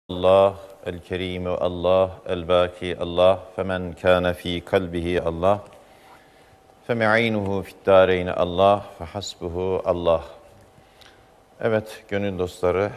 Allah el-Kerim Allah el-Baki Allah femen kana fi kalbihi Allah feme'inuhu fi'd-dâreyn Allah fehasbuhu Allah. Evet gönül dostları,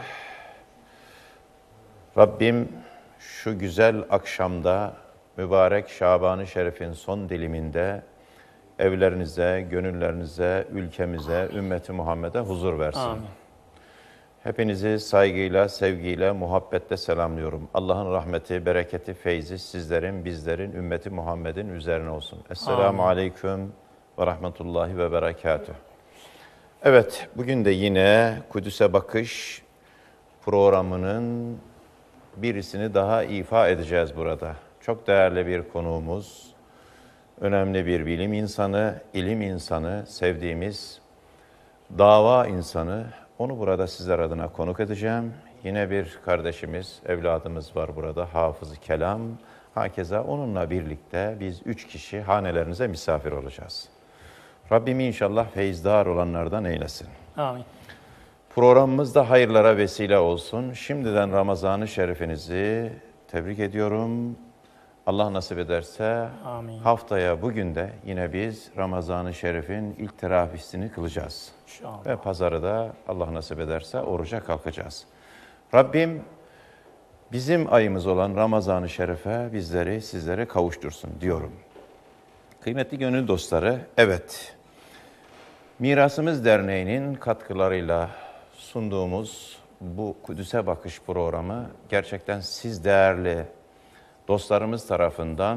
Rabbim şu güzel akşamda mübarek Şaban-ı Şerif'in son diliminde evlerinize, gönüllerinize, ülkemize, ümmeti Muhammed'e huzur versin. Amin. Hepinizi saygıyla, sevgiyle, muhabbetle selamlıyorum. Allah'ın rahmeti, bereketi, feyzi sizlerin, bizlerin, ümmeti Muhammed'in üzerine olsun. Esselamu aleyküm ve rahmetullahi ve berekatüh. Evet, bugün de yine Kudüs'e Bakış programının birisini daha ifa edeceğiz burada. Çok değerli bir konuğumuz, önemli bir bilim insanı, ilim insanı, sevdiğimiz dava insanı. Onu burada sizler adına konuk edeceğim. Yine bir kardeşimiz, evladımız var burada, Hafız-ı Kelam. Hakeza onunla birlikte biz 3 kişi hanelerinize misafir olacağız. Rabbim inşallah feyzdar olanlardan eylesin. Amin. Programımız da hayırlara vesile olsun. Şimdiden Ramazan-ı Şerifinizi tebrik ediyorum. Allah nasip ederse Amin. Haftaya bugün de yine biz Ramazan-ı Şerif'in ilk teravisini kılacağız. İnşallah. Ve pazarı da Allah nasip ederse oruca kalkacağız. Rabbim bizim ayımız olan Ramazan-ı Şerif'e bizleri, sizleri kavuştursun diyorum. Kıymetli gönül dostları, evet, Mirasımız Derneği'nin katkılarıyla sunduğumuz bu Kudüs'e Bakış programı gerçekten siz değerli dostlarımız tarafından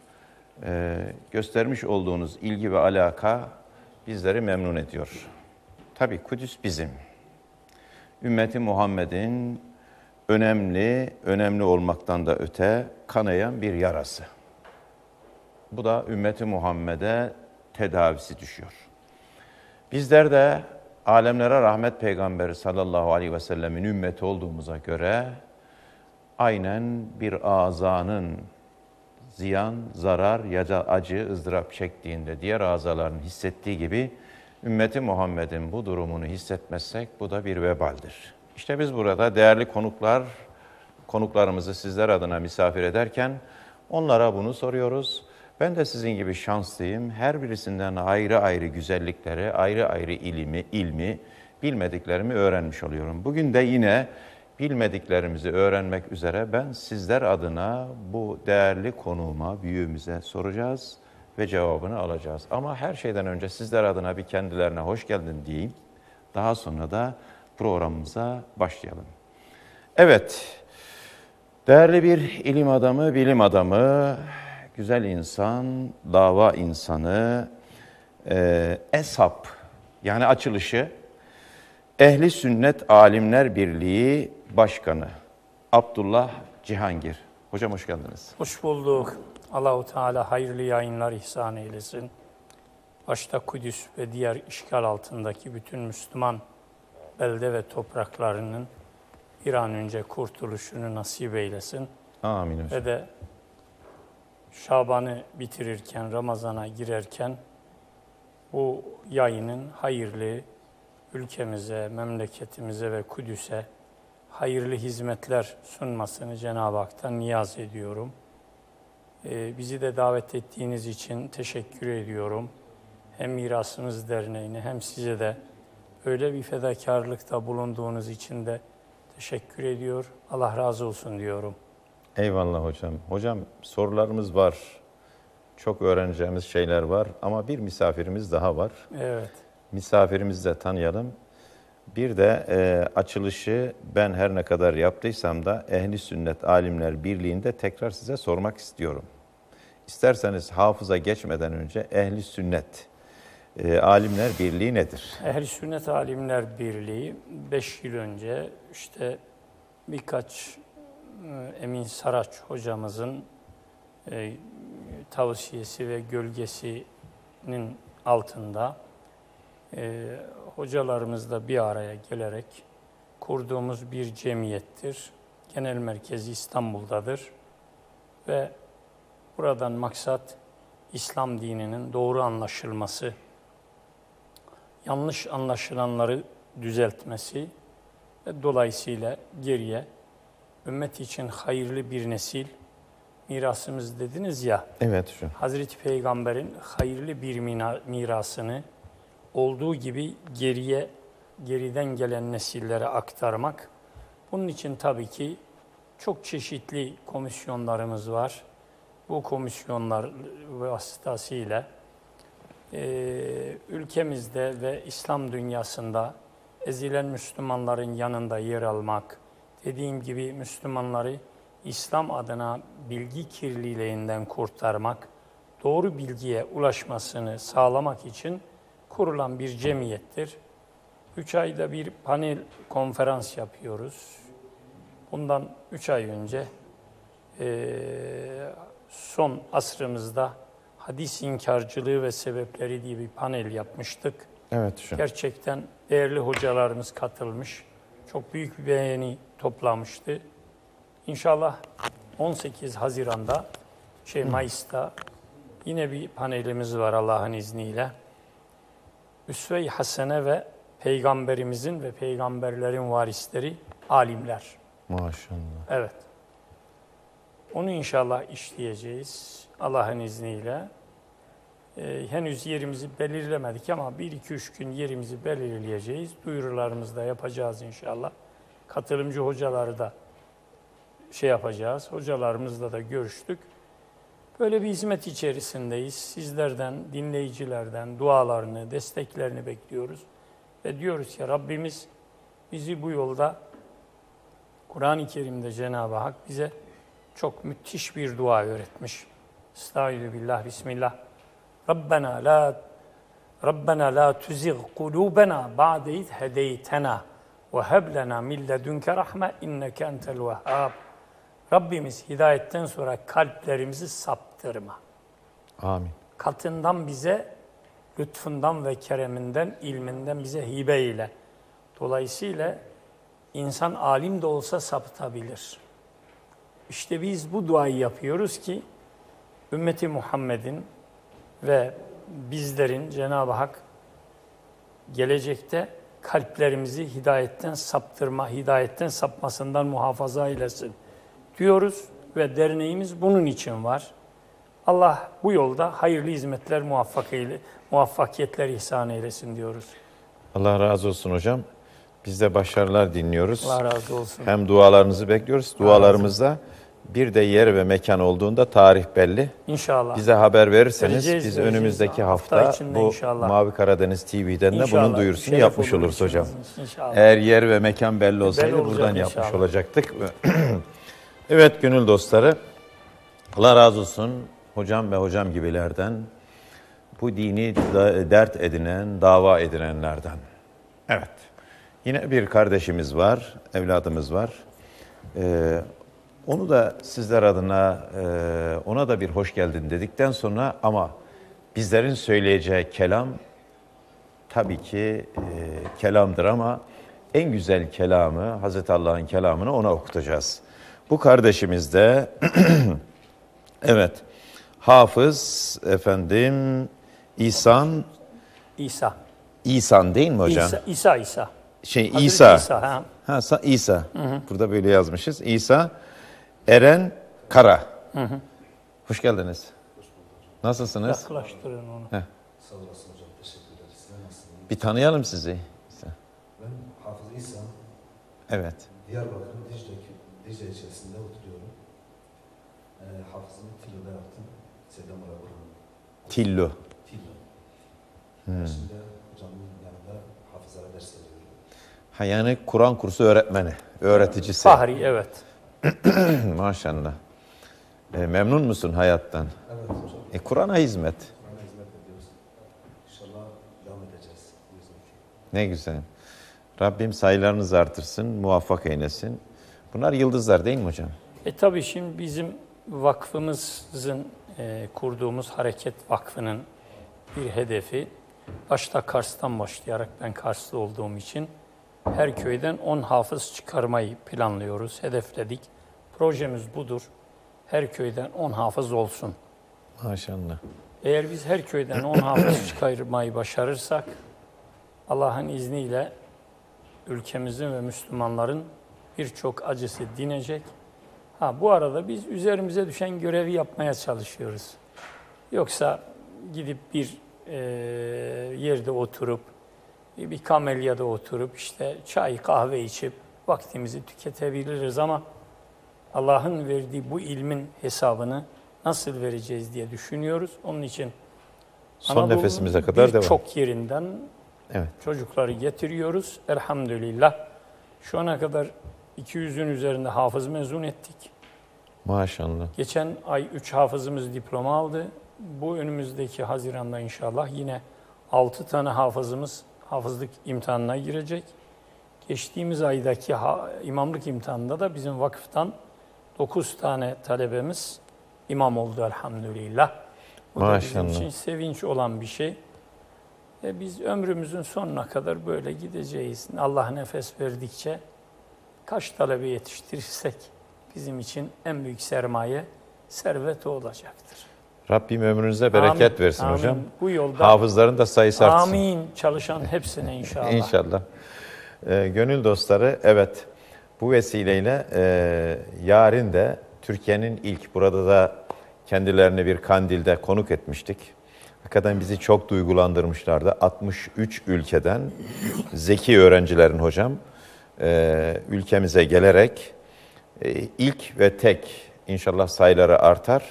göstermiş olduğunuz ilgi ve alaka bizleri memnun ediyor. Tabii Kudüs bizim. Ümmeti Muhammed'in önemli olmaktan da öte kanayan bir yarası. Bu da ümmeti Muhammed'e tedavisi düşüyor. Bizler de alemlere rahmet peygamberi sallallahu aleyhi ve sellemin ümmeti olduğumuza göre aynen bir azanın ziyan, zarar ya da acı, ızdırap çektiğinde diğer azaların hissettiği gibi ümmeti Muhammed'in bu durumunu hissetmezsek bu da bir vebaldir. İşte biz burada değerli konuklarımızı sizler adına misafir ederken onlara bunu soruyoruz. Ben de sizin gibi şanslıyım. Her birisinden ayrı ayrı güzellikleri, ayrı ayrı ilmi, bilmediklerimi öğrenmiş oluyorum. Bugün de yine bilmediklerimizi öğrenmek üzere ben sizler adına bu değerli konuğuma, büyüğümüze soracağız ve cevabını alacağız. Ama her şeyden önce sizler adına bir kendilerine hoş geldin diyeyim. Daha sonra da programımıza başlayalım. Evet, değerli bir ilim adamı, bilim adamı, güzel insan, dava insanı, ESAP yani açılışı, Ehli Sünnet Alimler Birliği Başkanı Abdullah Cihangir. Hocam hoş geldiniz. Hoş bulduk. Allahu Teala hayırlı yayınlar ihsan eylesin. Başta Kudüs ve diğer işgal altındaki bütün Müslüman belde ve topraklarının bir an önce kurtuluşunu nasip eylesin. Amin hocam. Ve de Şaban'ı bitirirken, Ramazan'a girerken bu yayının hayırlı ülkemize, memleketimize ve Kudüs'e hayırlı hizmetler sunmasını Cenab-ı Hak'tan niyaz ediyorum. Bizi de davet ettiğiniz için teşekkür ediyorum. Hem Mirasımız Derneği'ne hem size de öyle bir fedakarlıkta bulunduğunuz için de teşekkür ediyor. Allah razı olsun diyorum. Eyvallah hocam. Hocam sorularımız var. Çok öğreneceğimiz şeyler var ama bir misafirimiz daha var. Evet. Misafirimizi de tanıyalım. Bir de açılışı ben her ne kadar yaptıysam da Ehli Sünnet Alimler Birliği'nde tekrar size sormak istiyorum. İsterseniz hafıza geçmeden önce Ehli Sünnet Alimler Birliği nedir? Ehl-i Sünnet Alimler Birliği 5 yıl önce işte birkaç Emin Saraç hocamızın tavsiyesi ve gölgesinin altında hocalarımızla bir araya gelerek kurduğumuz bir cemiyettir. Genel merkezi İstanbul'dadır ve buradan maksat İslam dininin doğru anlaşılması, yanlış anlaşılanları düzeltmesi ve dolayısıyla geriye ümmet için hayırlı bir nesil, mirasımız dediniz ya, Evet hocam. Hazreti Peygamber'in hayırlı bir mirasını olduğu gibi geriden gelen nesillere aktarmak. Bunun için tabii ki çok çeşitli komisyonlarımız var. Bu komisyonlar vasıtasıyla ülkemizde ve İslam dünyasında ezilen Müslümanların yanında yer almak, dediğim gibi Müslümanları İslam adına bilgi kirliliğinden kurtarmak, doğru bilgiye ulaşmasını sağlamak için kurulan bir cemiyettir. 3 ayda bir panel konferans yapıyoruz. Bundan 3 ay önce son asrımızda hadis inkarcılığı ve sebepleri diye bir panel yapmıştık. Evet hocam. Gerçekten değerli hocalarımız katılmış. Çok büyük bir beğeni toplamıştı. İnşallah 18 Haziran'da, Mayıs'ta yine bir panelimiz var Allah'ın izniyle. Üsve-i Hasene ve Peygamberimizin ve peygamberlerin varisleri alimler. Maşallah. Evet. Onu inşallah işleyeceğiz Allah'ın izniyle. Henüz yerimizi belirlemedik ama 1-2-3 gün yerimizi belirleyeceğiz. Duyurularımızı da yapacağız inşallah. Katılımcı hocaları da yapacağız. Hocalarımızla da görüştük. Böyle bir hizmet içerisindeyiz. Sizlerden, dinleyicilerden dualarını, desteklerini bekliyoruz. Ve diyoruz ki Rabbimiz bizi bu yolda, Kur'an-ı Kerim'de Cenab-ı Hak bize çok müthiş bir dua öğretmiş. Estağfirullah, bismillah. Rabbena la tuzigh kulubena ba'de iz hedeytena ve heb lena min ledunke rahme inneke entel vehhab. Rabbimiz hidayetten sonra kalplerimizi saptırma. Amin. Katından bize, lütfundan ve kereminden, ilminden bize hibe eyle. Dolayısıyla insan alim de olsa sapıtabilir. İşte biz bu duayı yapıyoruz ki ümmeti Muhammed'in ve bizlerin Cenab-ı Hak gelecekte kalplerimizi hidayetten saptırma, hidayetten sapmasından muhafaza eylesin diyoruz ve derneğimiz bunun için var. Allah bu yolda hayırlı hizmetler, muvaffakiyetler ihsan eylesin diyoruz. Allah razı olsun hocam. Biz de başarılar dinliyoruz. Allah razı olsun. Hem dualarınızı bekliyoruz. Dualarımızda bir de yer ve mekan olduğunda tarih belli. İnşallah. Bize haber verirseniz Vereceğiz. biz önümüzdeki hafta bu inşallah. Mavi Karadeniz TV'den de İnşallah. bunun duyurusunu Şeref yapmış olur oluruz hocam. İnşallah. Eğer yer ve mekan belli olsaydı olacak buradan inşallah. yapmış olacaktık. Evet gönül dostları, Allah razı olsun hocam ve hocam gibilerden, bu dini dert edinen, dava edinenlerden. Evet, yine bir kardeşimiz var, evladımız var. Onu da sizler adına, ona da bir hoş geldin dedikten sonra ama bizlerin söyleyeceği kelam tabii ki kelamdır ama en güzel kelamı, Hazreti Allah'ın kelamını ona okutacağız. Bu kardeşimiz de evet, Hafız efendim İhsan değil mi hocam? İsa. Hazreti İsa. İsa. İsa. Burada böyle yazmışız. İsa Eren Kara. Hoş geldiniz. Nasılsınız? Yaklaştırın onu. Sağ olasın hocam. Teşekkür ederiz. Sizler nasılsınız? Bir tanıyalım sizi. Ben Hafız İsa. Evet. Diyarbakır'ın Dicle ilçesinde oturuyorum. Hafızımı Tillo'da yaptım. Sedem Araburan. Tillo. Şimdi hocamın yanında hafızlara ders veriyorum. Yani Kur'an kursu öğretmeni, öğreticisi. Fahri, evet. Maşallah. Memnun musun hayattan? Evet hocam. Kur'an'a hizmet. Kur'an'a hizmet ediyoruz. İnşallah devam edeceğiz. Ne güzel. Rabbim sayılarınızı artırsın, muvaffak eylesin. Bunlar yıldızlar değil mi hocam? Tabii şimdi bizim vakfımızın kurduğumuz Hareket Vakfı'nın bir hedefi, başta Kars'tan başlayarak ben Karslı olduğum için her köyden 10 hafız çıkarmayı planlıyoruz, hedefledik. Projemiz budur. Her köyden 10 hafız olsun. Maşallah. Eğer biz her köyden 10 hafız çıkarmayı başarırsak, Allah'ın izniyle ülkemizin ve Müslümanların birçok acısı dinecek. Bu arada biz üzerimize düşen görevi yapmaya çalışıyoruz. Yoksa gidip bir yerde oturup, bir kamelyada oturup işte çay kahve içip vaktimizi tüketebiliriz ama Allah'ın verdiği bu ilmin hesabını nasıl vereceğiz diye düşünüyoruz. Onun için Son nefesimize kadar devam. Birçok yerinden Evet. çocukları getiriyoruz. Elhamdülillah. Şu ana kadar 200'ün üzerinde hafız mezun ettik. Maşallah. Geçen ay 3 hafızımız diploma aldı. Bu önümüzdeki Haziran'da inşallah yine 6 tane hafızımız hafızlık imtihanına girecek. Geçtiğimiz aydaki imamlık imtihanında da bizim vakıftan 9 tane talebemiz imam oldu elhamdülillah. Bu da bizim için sevinç olan bir şey. Biz ömrümüzün sonuna kadar böyle gideceğiz. Allah nefes verdikçe kaç talebe yetiştirirsek bizim için en büyük sermaye, servet o olacaktır. Rabbim ömrünüze bereket Amin, versin amin. hocam. Bu yolda hafızların da sayısı artsın. Amin. Çalışan hepsine inşallah. İnşallah. Gönül dostları, evet, bu vesileyle yarın da Türkiye'nin ilk, burada da kendilerini bir kandilde konuk etmiştik. Hakikaten bizi çok duygulandırmışlardı. 63 ülkeden zeki öğrencilerin hocam ülkemize gelerek ilk ve tek, inşallah sayıları artar,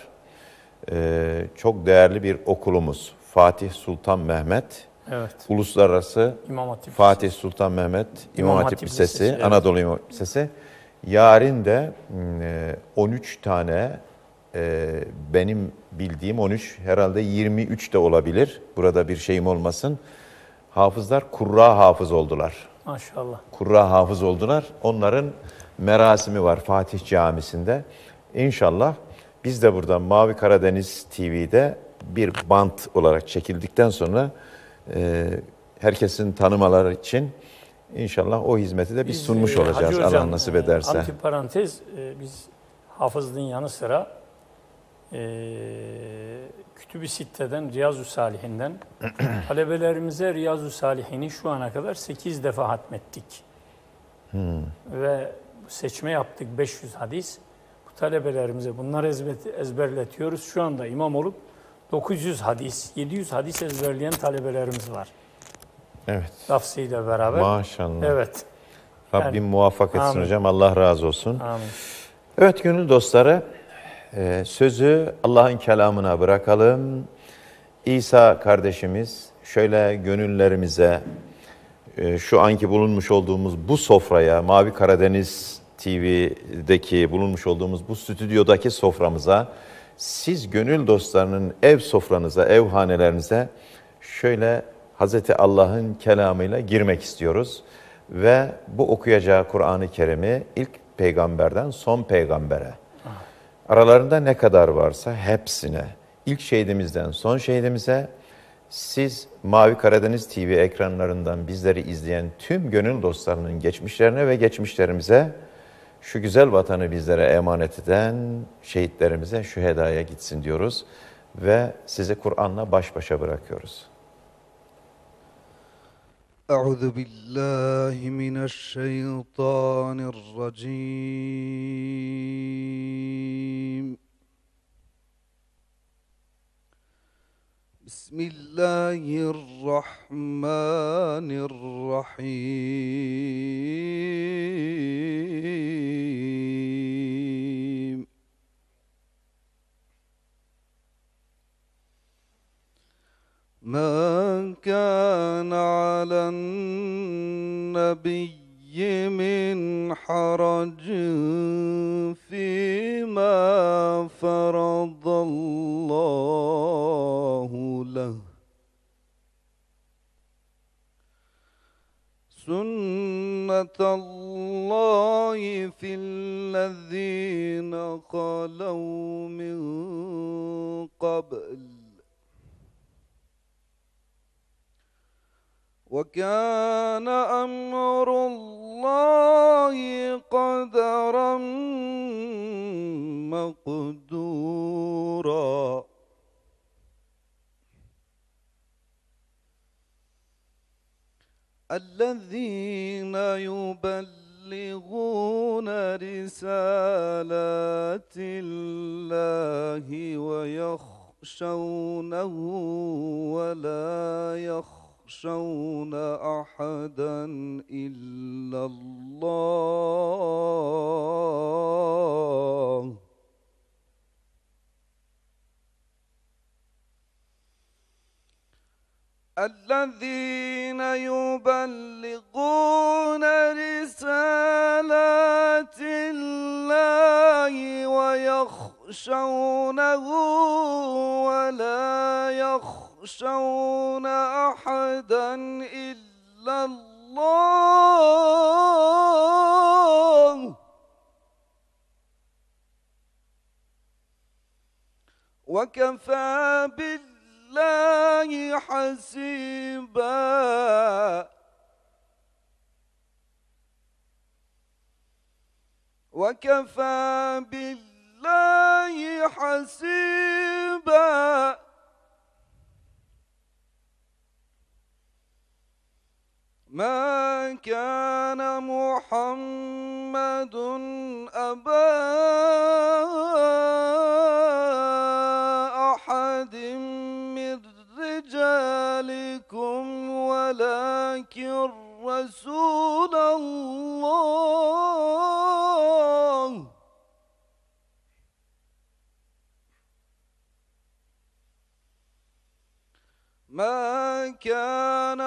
çok değerli bir okulumuz Fatih Sultan Mehmet, evet. Uluslararası İmam Hatip Fatih Sultan Mehmet İmam Hatip Lisesi, evet. Anadolu İmam Hatip Lisesi. Yarın da 13 tane, benim bildiğim 13, herhalde 23 de olabilir. Burada bir şeyim olmasın. Hafızlar kurra hafız oldular. Maşallah. Kurra hafız oldular. Onların merasimi var Fatih Camisi'nde. İnşallah biz de buradan Mavi Karadeniz TV'de bir bant olarak çekildikten sonra herkesin tanımaları için inşallah o hizmeti de biz sunmuş olacağız Allah nasip ederse. Antiparantez, biz hafızlığın yanı sıra Kütüb-i Sitte'den, Riyazu Salihinden talebelerimize Riyazu Salihini şu ana kadar 8 defa hatmettik. Ve seçme yaptık 500 hadis. Bu talebelerimize bunları ezberletiyoruz. Şu anda imam olup 900 hadis, 700 hadis ezberleyen talebelerimiz var. Evet. Lafzıyla beraber. Maşallah. Evet. Rabbim muvaffak etsin amin. Hocam. Allah razı olsun. Amin. Evet gönül dostları, sözü Allah'ın kelamına bırakalım. İsa kardeşimiz şöyle gönüllerimize, şu anki bulunmuş olduğumuz bu sofraya, Mavi Karadeniz TV'deki bulunmuş olduğumuz bu stüdyodaki soframıza, siz gönül dostlarının ev sofranıza, ev hanelerinize şöyle Hazreti Allah'ın kelamıyla girmek istiyoruz. Ve bu okuyacağı Kur'an-ı Kerim'i ilk peygamberden son peygambere, aralarında ne kadar varsa hepsine, ilk şehidimizden son şehidimize, siz Mavi Karadeniz TV ekranlarından bizleri izleyen tüm gönül dostlarının geçmişlerine ve geçmişlerimize, şu güzel vatanı bizlere emanet eden şehitlerimize, şühedaya gitsin diyoruz ve sizi Kur'an'la baş başa bırakıyoruz. Euzu billahi mineşşeytanirracim. Bismillahirrahmanirrahim. ما كان على النبي من حرج فيما فرض الله له سنة الله في الذين خلوا من قبل وكان أمر الله قدرا مقدورا الذين يبلغون يبلغون رسالات الله ويخشونه ولا يخشون أحدا إلا الله الذين يبلغون رسالات الله ويخشونه ولا يخشون أحدا إلا الله وكفى بالله حسيبا وكفى بالله حسيبا ما كان محمد أبا أحد من رجالكم ولكن رسول الله ما كان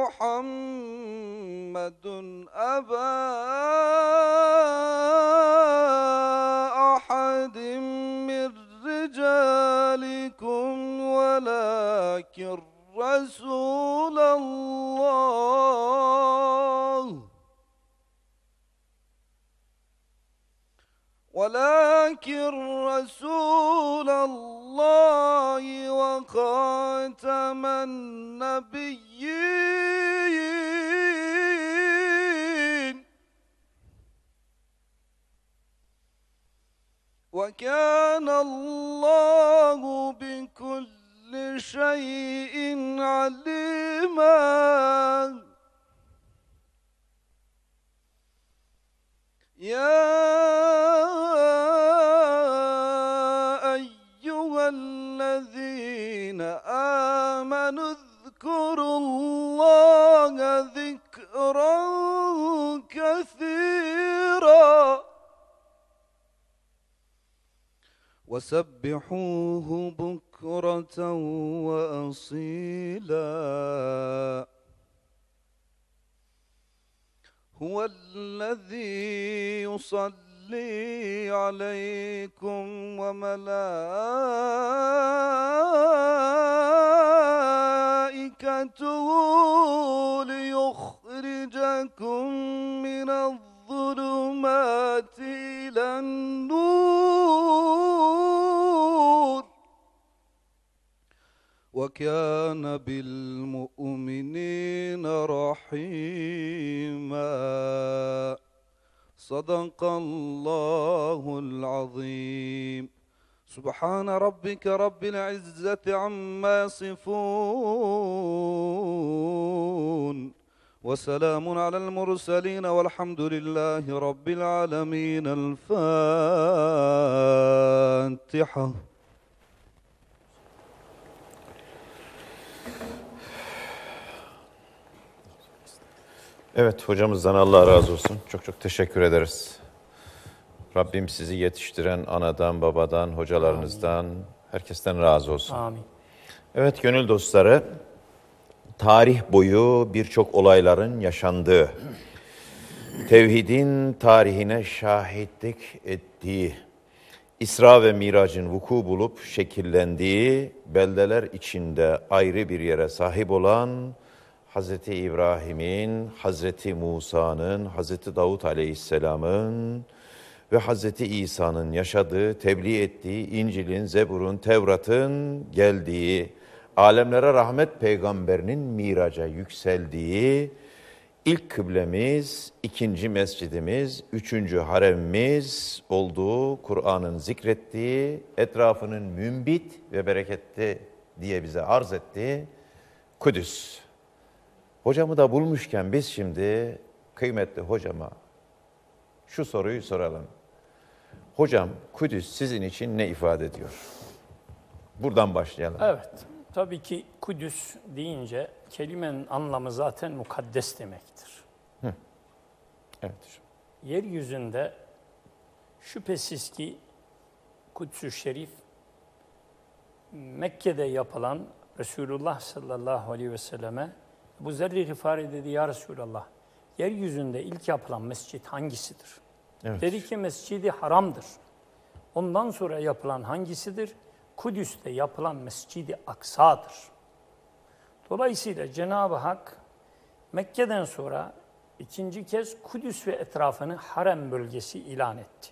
محمد أبا أحد من رجالكم ولكن رسول الله وخاتم النبيين وكان الله بكل شيء عليما يا أيها الذين آمنوا اذكروا الله ذكرا كثيرا وسبحوه بكرة وأصيلا هو الذي يصلي عليكم وملائكته ليخرجكم من الظلمات إلى النور وكان بالمؤمنين رحيما صدق الله العظيم سبحان ربك رب العزة عما يصفون وسلام على المرسلين والحمد لله رب العالمين الفاتحة. Evet, hocamızdan Allah razı olsun. Çok çok teşekkür ederiz. Rabbim sizi yetiştiren anadan, babadan, hocalarınızdan, herkesten razı olsun. Amin. Evet gönül dostları, tarih boyu birçok olayların yaşandığı, tevhidin tarihine şahitlik ettiği, İsra ve Mirac'ın vuku bulup şekillendiği, beldeler içinde ayrı bir yere sahip olan Hazreti İbrahim'in, Hazreti Musa'nın, Hazreti Davud Aleyhisselam'ın ve Hazreti İsa'nın yaşadığı, tebliğ ettiği, İncil'in, Zebur'un, Tevrat'ın geldiği, alemlere rahmet peygamberinin miraca yükseldiği, ilk kıblemiz, ikinci mescidimiz, üçüncü haremimiz olduğu, Kur'an'ın zikrettiği, etrafının mümbit ve bereketli diye bize arz ettiği Kudüs. Hocamı da bulmuşken biz şimdi kıymetli hocama Şu soruyu soralım. Hocam, Kudüs sizin için ne ifade ediyor? Buradan başlayalım. Evet, tabii ki Kudüs deyince kelimenin anlamı zaten mukaddes demektir. Evet hocam. Yeryüzünde şüphesiz ki Kudüs-ü Şerif, Mekke'de yapılan Resulullah sallallahu aleyhi ve selleme bu Zer-i Gıfari dedi, ya Resulallah, yeryüzünde ilk yapılan mescit hangisidir? Evet. Dedi ki Mescid-i Haram'dır. Ondan sonra yapılan hangisidir? Kudüs'te yapılan Mescid-i Aksa'dır. Dolayısıyla Cenab-ı Hak Mekke'den sonra ikinci kez Kudüs ve etrafını harem bölgesi ilan etti.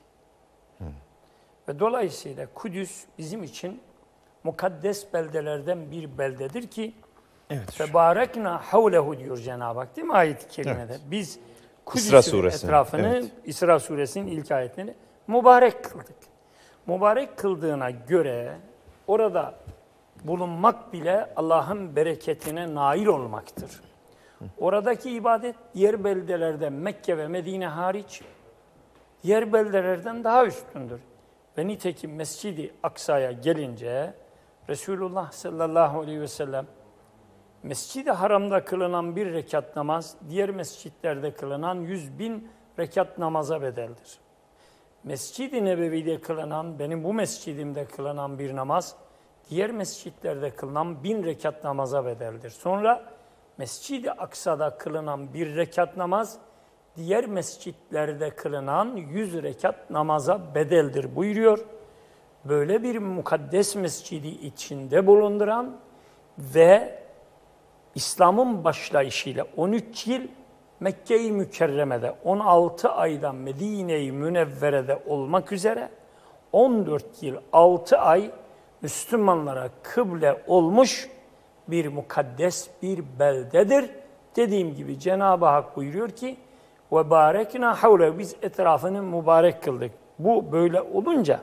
Ve dolayısıyla Kudüs bizim için mukaddes beldelerden bir beldedir ki Evet. febarekna havlehu diyor Cenab-ı Hak değil mi ayet-i kerimede? Evet. Biz İsra Kudüs'ün suresi. etrafını, Evet. İsra suresinin ilk ayetini mübarek kıldık. Mübarek kıldığına göre orada bulunmak bile Allah'ın bereketine nail olmaktır. Oradaki ibadet diğer beldelerde Mekke ve Medine hariç diğer beldelerden daha üstündür. Ve nitekim Mescid-i Aksa'ya gelince Resulullah sallallahu aleyhi ve sellem Mescid-i Haram'da kılınan bir rekat namaz, diğer mescitlerde kılınan 100.000 rekat namaza bedeldir. Mescid-i Nebevi'de kılınan, benim bu mescidimde kılınan bir namaz, diğer mescitlerde kılınan 1000 rekat namaza bedeldir. Sonra Mescid-i Aksa'da kılınan bir rekat namaz, diğer mescitlerde kılınan 100 rekat namaza bedeldir buyuruyor. Böyle bir mukaddes mescidi içinde bulunduran ve İslam'ın başlayışıyla 13 yıl Mekke-i Mükerreme'de, 16 ayda Medine-i Münevvere'de olmak üzere 14 yıl 6 ay Müslümanlara kıble olmuş bir mukaddes bir beldedir. Dediğim gibi Cenab-ı Hak buyuruyor ki ve barekna havle, biz etrafını mübarek kıldık. Bu böyle olunca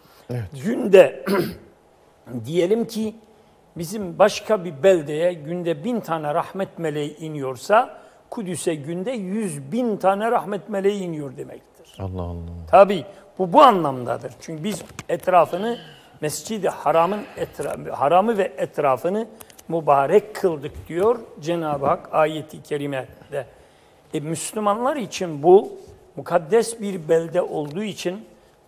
günde diyelim ki bizim başka bir beldeye günde 1000 tane rahmet meleği iniyorsa Kudüs'e günde 100.000 tane rahmet meleği iniyor demektir. Allah Allah. Tabii bu anlamdadır. Çünkü biz etrafını Mescid-i Haram'ı ve etrafını mübarek kıldık diyor Cenab-ı Hak ayeti kerimede. Müslümanlar için bu mukaddes bir belde olduğu için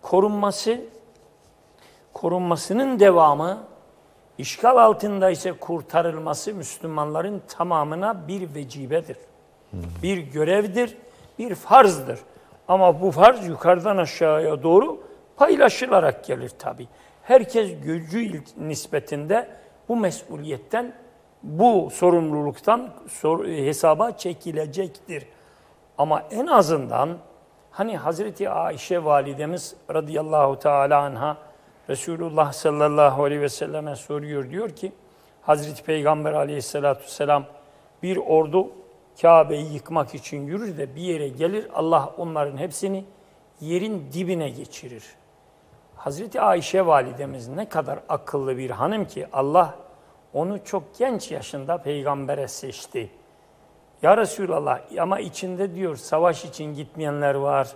korunmasının devamı, işgal altında ise kurtarılması Müslümanların tamamına bir vecibedir. Bir görevdir, bir farzdır. Ama bu farz yukarıdan aşağıya doğru paylaşılarak gelir tabii. Herkes gücü nispetinde bu mesuliyetten, bu sorumluluktan hesaba çekilecektir. Ama en azından hani Hazreti Ayşe validemiz radıyallahu teala anha Resulullah sallallahu aleyhi ve selleme soruyor, diyor ki Hazreti Peygamber aleyhissalatü vesselam bir ordu Kabe'yi yıkmak için yürür de bir yere gelir, Allah onların hepsini yerin dibine geçirir. Hazreti Ayşe validemiz ne kadar akıllı bir hanım ki Allah onu çok genç yaşında peygambere seçti. Ya Resulallah, ama içinde diyor savaş için gitmeyenler var,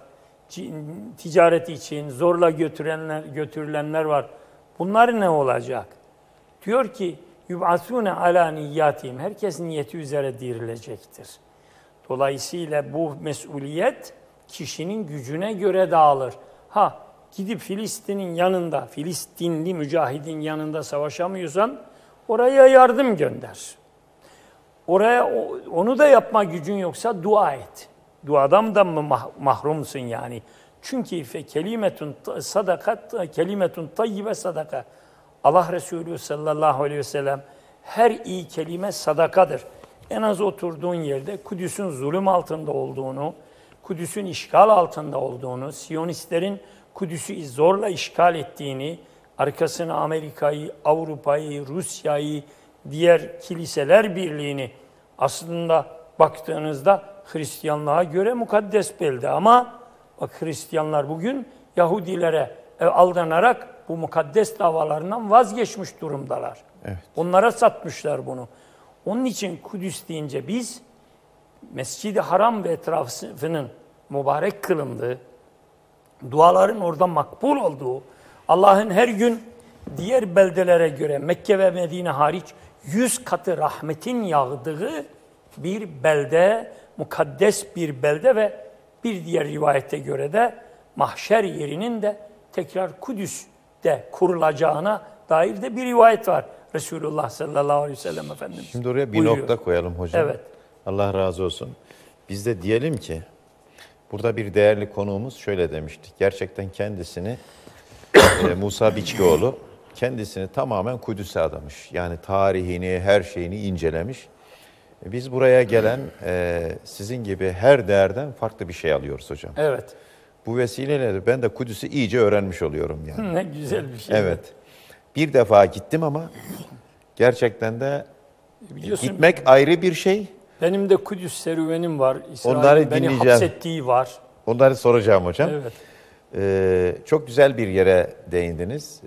ticaret için zorla götürülenler var. Bunlar ne olacak? Diyor ki yub'asûne alâ niyyâtihim. Herkes niyeti üzere dirilecektir. Dolayısıyla bu mesuliyet kişinin gücüne göre dağılır. Gidip Filistin'in yanında, Filistinli mücahidin yanında savaşamıyorsan oraya yardım gönder. Oraya onu da yapma gücün yoksa dua et. Duadan da mı mahrumsun yani? Çünkü kelimetun sadakat, kelimetun tayyibe sadaka. Allah Resulü sallallahu aleyhi ve sellem her iyi kelime sadakadır. En az oturduğun yerde Kudüs'ün zulüm altında olduğunu, Kudüs'ün işgal altında olduğunu, Siyonistlerin Kudüs'ü zorla işgal ettiğini, arkasına Amerika'yı, Avrupa'yı, Rusya'yı, diğer kiliseler birliğini, aslında baktığınızda Hristiyanlığa göre mukaddes belde ama bak Hristiyanlar bugün Yahudilere aldanarak bu mukaddes davalarından vazgeçmiş durumdalar. Evet. Onlara satmışlar bunu. Onun için Kudüs deyince biz Mescid-i Haram ve etrafının mübarek kılındığı, duaların orada makbul olduğu, Allah'ın her gün diğer beldelere göre Mekke ve Medine hariç 100 katı rahmetin yağdığı bir belde, mukaddes bir belde ve bir diğer rivayete göre de mahşer yerinin de tekrar Kudüs'te kurulacağına dair de bir rivayet var. Resulullah sallallahu aleyhi ve sellem Efendimiz Şimdi oraya bir buyuruyor. nokta koyalım hocam. Evet. Allah razı olsun. Biz de diyelim ki burada bir değerli konuğumuz şöyle demiştik. Gerçekten kendisini Musa Biçkioğlu kendisini tamamen Kudüs'e adamış. Yani tarihini, her şeyini incelemiş. Biz buraya gelen sizin gibi her değerden farklı bir şey alıyoruz hocam. Evet. Bu vesileyle de ben de Kudüs'ü iyice öğrenmiş oluyorum yani. Ne güzel bir şey. Evet. Bir defa gittim ama gerçekten de Biliyorsun, gitmek ayrı bir şey. benim de Kudüs serüvenim var. Onları İsrail'in beni dinleyeceğim. hapsettiği var. Onları soracağım hocam. Evet. Çok güzel bir yere değindiniz.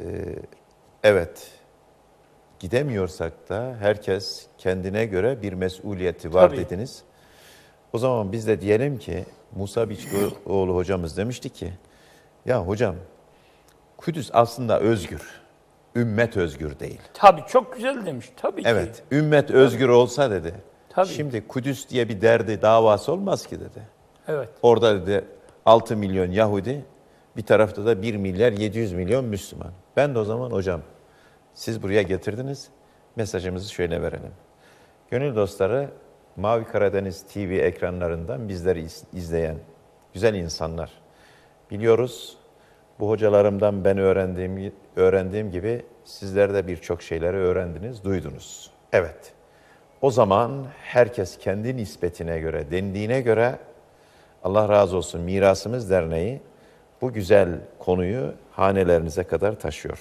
Evet, gidemiyorsak da herkes kendine göre bir mesuliyeti var Tabii. dediniz. O zaman biz de diyelim ki Musa Biçkioğlu hocamız demişti ki, ya hocam Kudüs aslında özgür, ümmet özgür değil. Tabii çok güzel demiş. Tabii ki. Evet, ümmet özgür olsa dedi. Tabii. Şimdi Kudüs diye bir derdi, davası olmaz ki dedi. Evet. Orada dedi 6 milyon Yahudi, bir tarafta da 1 milyar 700 milyon Müslüman. Ben de o zaman hocam, siz buraya getirdiniz, mesajımızı şöyle verelim. Gönül dostları, Mavi Karadeniz TV ekranlarından bizleri izleyen güzel insanlar. Biliyoruz, bu hocalarımdan ben öğrendiğim gibi sizler de birçok şeyleri öğrendiniz, duydunuz. Evet, o zaman herkes kendi nispetine göre, dendiğine göre Allah razı olsun Mirasımız Derneği bu güzel konuyu hanelerinize kadar taşıyor.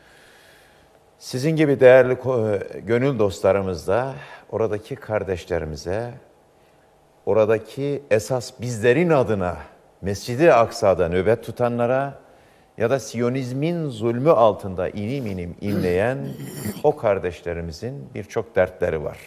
Sizin gibi değerli gönül dostlarımız da oradaki kardeşlerimize, oradaki esas bizlerin adına Mescid-i Aksa'da nöbet tutanlara ya da Siyonizmin zulmü altında inim inim inleyen o kardeşlerimizin birçok dertleri var.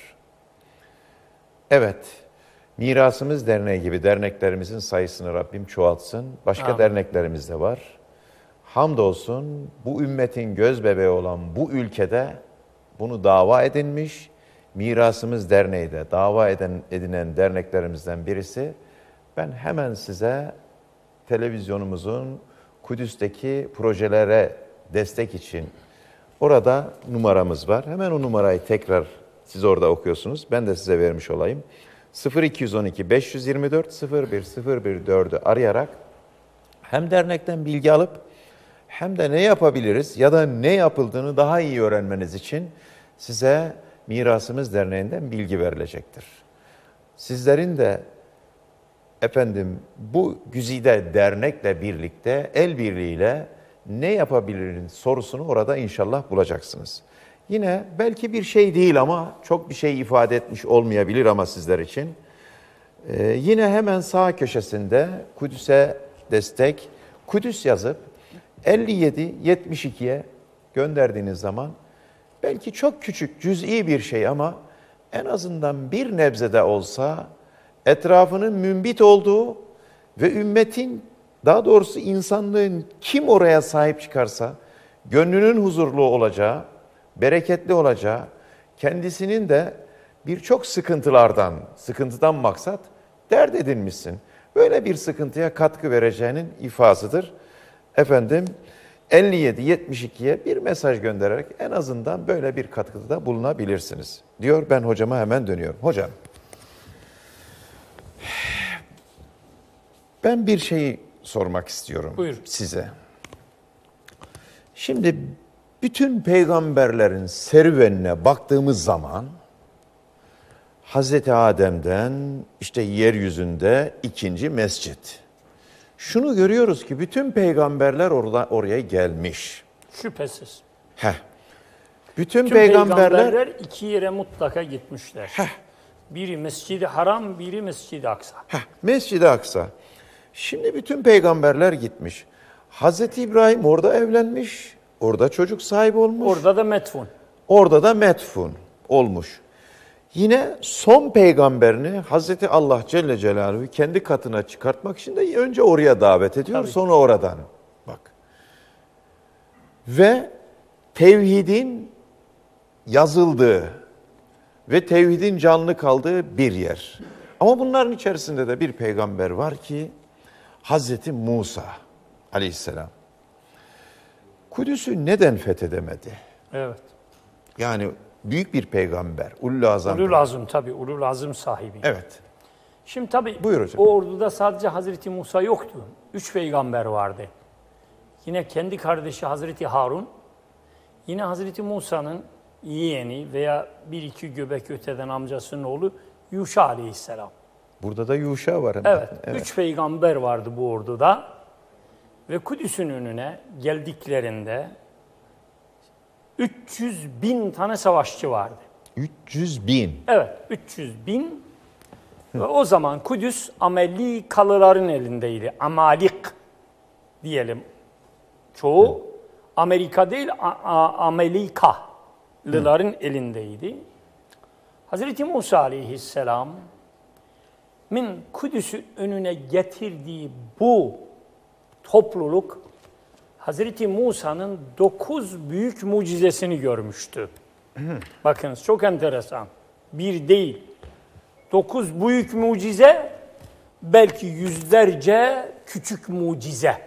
Evet, Mirasımız Derneği gibi derneklerimizin sayısını Rabbim çoğaltsın. Başka Amin. derneklerimiz de var. Hamdolsun bu ümmetin göz bebeği olan bu ülkede bunu dava edinmiş. Mirasımız Derneği de dava edinen derneklerimizden birisi. Ben hemen size televizyonumuzun Kudüs'teki projelere destek için orada numaramız var. Hemen o numarayı tekrar siz orada okuyorsunuz. Ben de size vermiş olayım. 0212 524 01014'ü arayarak hem dernekten bilgi alıp hem de ne yapabiliriz ya da ne yapıldığını daha iyi öğrenmeniz için size Mirasımız Derneği'nden bilgi verilecektir. Sizlerin de efendim bu güzide dernekle birlikte el birliğiyle ne yapabiliriz sorusunu orada inşallah bulacaksınız. Yine belki bir şey değil ama çok bir şey ifade etmiş olmayabilir ama sizler için. Yine hemen sağ köşesinde Kudüs'e destek, Kudüs yazıp 57-72'ye gönderdiğiniz zaman belki çok küçük, cüz'i bir şey ama en azından bir nebzede olsa etrafının mümbit olduğu ve ümmetin, daha doğrusu insanlığın kim oraya sahip çıkarsa gönlünün huzurlu olacağı, bereketli olacağı, kendisinin de birçok sıkıntıdan maksat dert edinmişsin. Böyle bir sıkıntıya katkı vereceğinin ifasıdır. Efendim 57-72'ye bir mesaj göndererek en azından böyle bir katkıda bulunabilirsiniz. Diyor, ben hocama hemen dönüyorum. Hocam, ben bir şey sormak istiyorum Buyur. size. Şimdi bütün peygamberlerin serüvenine baktığımız zaman Hazreti Adem'den işte yeryüzünde ikinci mescit. Şunu görüyoruz ki bütün peygamberler oraya gelmiş. Şüphesiz. Bütün Tüm peygamberler iki yere mutlaka gitmişler. Biri Mescid-i Haram, biri Mescid-i Aksa. Mescid-i Aksa. Şimdi bütün peygamberler gitmiş. Hazreti İbrahim orada evlenmiş, orada çocuk sahibi olmuş. Orada da metfun. Orada da metfun olmuş. Yine son peygamberini Hazreti Allah Celle Celaluhu kendi katına çıkartmak için de önce oraya davet ediyor, Tabii. sonra oradan. Bak. Ve tevhidin yazıldığı ve tevhidin canlı kaldığı bir yer. Ama bunların içerisinde de bir peygamber var ki Hazreti Musa aleyhisselam. Kudüs'ü neden fethedemedi? Evet. Yani büyük bir peygamber, ulul azam. Ulul azım tabii, ulul azım sahibi. Evet. Şimdi tabii Buyur hocam. o orduda sadece Hazreti Musa yoktu. 3 peygamber vardı. Yine kendi kardeşi Hazreti Harun, yine Hazreti Musa'nın yeğeni veya bir iki göbek öteden amcasının oğlu Yuşa aleyhisselam. Burada da Yuşa var. Hemen. Evet, 3 peygamber vardı bu orduda. Ve Kudüs'ün önüne geldiklerinde 300.000 tane savaşçı vardı. 300.000. Evet, 300.000. Ve o zaman Kudüs Amelikalıların elindeydi. Amalik diyelim. Çoğu Amerika değil, Amelikalıların elindeydi. Hazreti Musa aleyhisselam Kudüs'ün önüne getirdiği bu topluluk Hazreti Musa'nın 9 büyük mucizesini görmüştü. Bakınız çok enteresan. Bir değil. 9 büyük mucize, belki yüzlerce küçük mucize.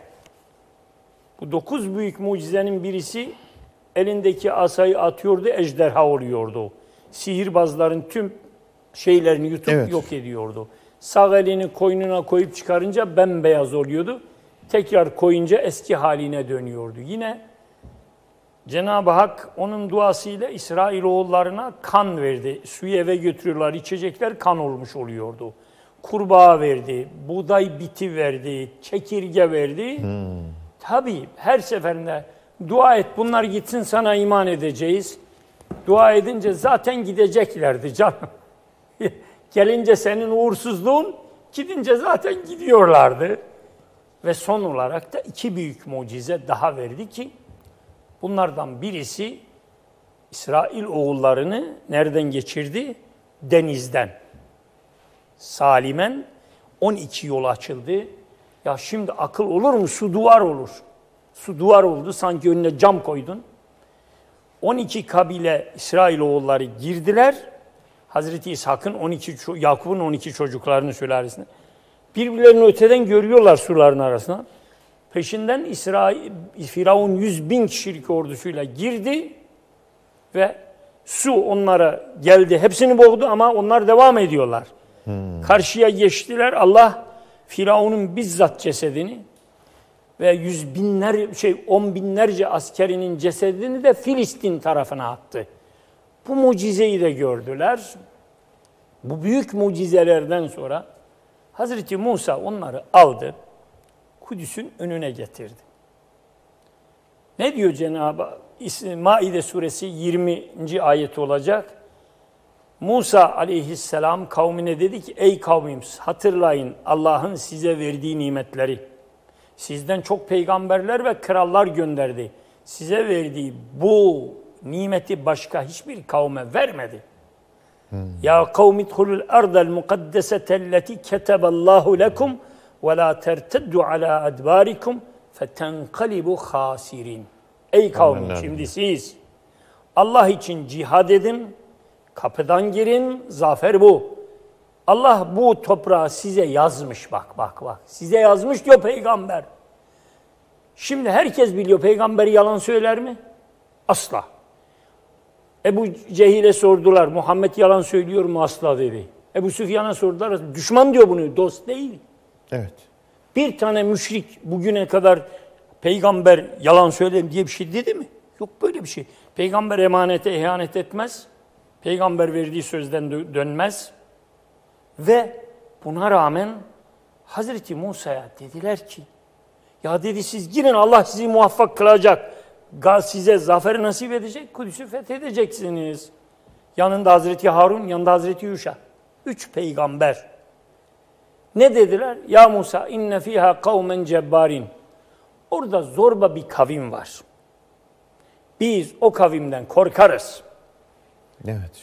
Bu 9 büyük mucizenin birisi elindeki asayı atıyordu, ejderha oluyordu. Sihirbazların tüm şeylerini yutup yok ediyordu. Sağ elini koynuna koyup çıkarınca bembeyaz oluyordu. Tekrar koyunca eski haline dönüyordu. Yine Cenab-ı Hak onun duasıyla İsrailoğullarına kan verdi. Suyu eve götürüyorlar, içecekler kan olmuş oluyordu. Kurbağa verdi, buğday biti verdi, çekirge verdi. Tabii her seferinde dua et, bunlar gitsin sana iman edeceğiz. Dua edince zaten gideceklerdi canım. Gelince senin uğursuzluğun, gidince zaten gidiyorlardı. Ve son olarak da 2 büyük mucize daha verdi ki bunlardan birisi İsrail oğullarını nereden geçirdi? Denizden. Salimen 12 yol açıldı. Ya şimdi akıl olur mu? Su duvar olur. Su duvar oldu. Sanki önüne cam koydun. 12 kabile İsrailoğulları girdiler. Hazreti İshak'ın 12, Yakup'un 12 çocuklarının sülalesine. Birbirlerini öteden görüyorlar suların arasına. Peşinden Firavun 100.000 kişilik ordusuyla girdi ve su onlara geldi. Hepsini boğdu ama onlar devam ediyorlar. Karşıya geçtiler. Allah Firavun'un bizzat cesedini ve 10 binlerce askerinin cesedini de Filistin tarafına attı. Bu mucizeyi de gördüler. Bu büyük mucizelerden sonra Hazreti Musa onları aldı, Kudüs'ün önüne getirdi. Ne diyor Cenab-ı Hak? Maide suresi 20. ayet olacak. Musa aleyhisselam kavmine dedi ki, ey kavmim hatırlayın Allah'ın size verdiği nimetleri. Sizden çok peygamberler ve krallar gönderdi. Size verdiği bu nimeti başka hiçbir kavme vermedi. Ya kavmi idhulul ardal mukaddesetelleti keteballahu lekum ve la terteddu ala adbarikum fetenkalibu khasirin. Ey kavmim, şimdi siz Allah için cihad edin, kapıdan girin, zafer bu. Allah bu toprağı size yazmış, bak. Size yazmış diyor peygamber. Şimdi herkes biliyor, peygamber yalan söyler mi? Asla. Ebu Cehil'e sordular, Muhammed yalan söylüyor mu? Asla dedi. Ebu Süfyan'a sordular, düşman diyor bunu, dost değil. Evet. Bir tane müşrik bugüne kadar peygamber yalan söyler diye bir şey dedi mi? Yok böyle bir şey. Peygamber emanete ihanet etmez. Peygamber verdiği sözden dönmez. Ve buna rağmen Hazreti Musa'ya dediler ki, ya dedi siz girin, Allah sizi muvaffak kılacak. Size zaferi nasip edecek, Kudüs'ü fethedeceksiniz. Yanında Hazreti Harun, yanında Hazreti Yuşa. 3 peygamber. Ne dediler? Ya Musa, inne fiha kavmen cebbarin. Orada zorba bir kavim var. Biz o kavimden korkarız. Evet.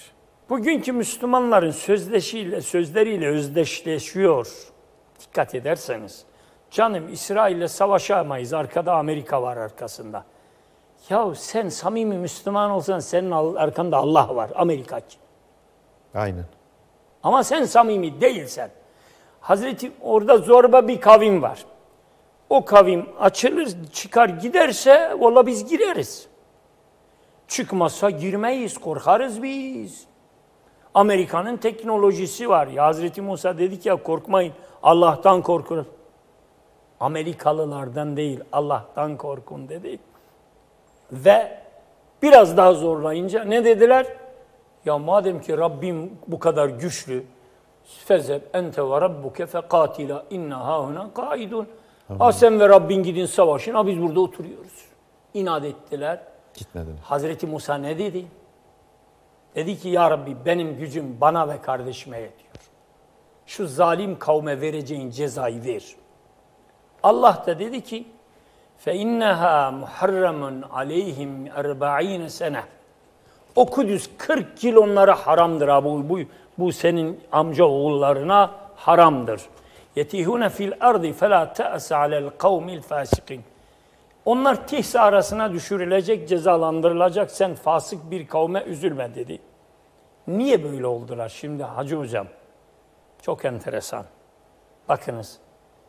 Bugünkü Müslümanların sözleriyle özdeşleşiyor. Dikkat ederseniz. Canım İsrail'le savaşamayız. Arkada Amerika var arkasında. Ya sen samimi Müslüman olsan senin arkanda Allah var. Amerika kim? Aynen. Ama sen samimi değilsen. Hazreti orada zorba bir kavim var. O kavim açılır, çıkar giderse valla biz gireriz. Çıkmazsa girmeyiz, korkarız biz. Amerika'nın teknolojisi var. Ya Hazreti Musa dedi ki ya korkmayın, Allah'tan korkun. Amerikalılardan değil, Allah'tan korkun dedi. Ve biraz daha zorlayınca ne dediler? Ya madem ki Rabbim bu kadar güçlü, fezeb ente ve rabbuke fekatila inna hahuna kaidun. Sen ve Rabbin gidin savaşın, biz burada oturuyoruz. İnat ettiler. Gitmediler. Hazreti Musa ne dedi? Dedi ki ya Rabbi benim gücüm bana ve kardeşime yetiyor. Şu zalim kavme vereceğin cezayı ver. Allah da dedi ki فَاِنَّهَا مُحَرَّمٌ عَلَيْهِمْ 40 sene. O Kudüs 40 yıl onlara haramdır abi. Bu senin amca oğullarına haramdır. يَتِهُونَ فِي الْاَرْضِ فَلَا تَأْسَ عَلَى الْقَوْمِ الْفَاسِقِينَ. Onlar tihs arasına düşürülecek, cezalandırılacak. Sen fasık bir kavme üzülme dedi. Niye böyle oldular şimdi Hacı Hocam? Çok enteresan. Bakınız.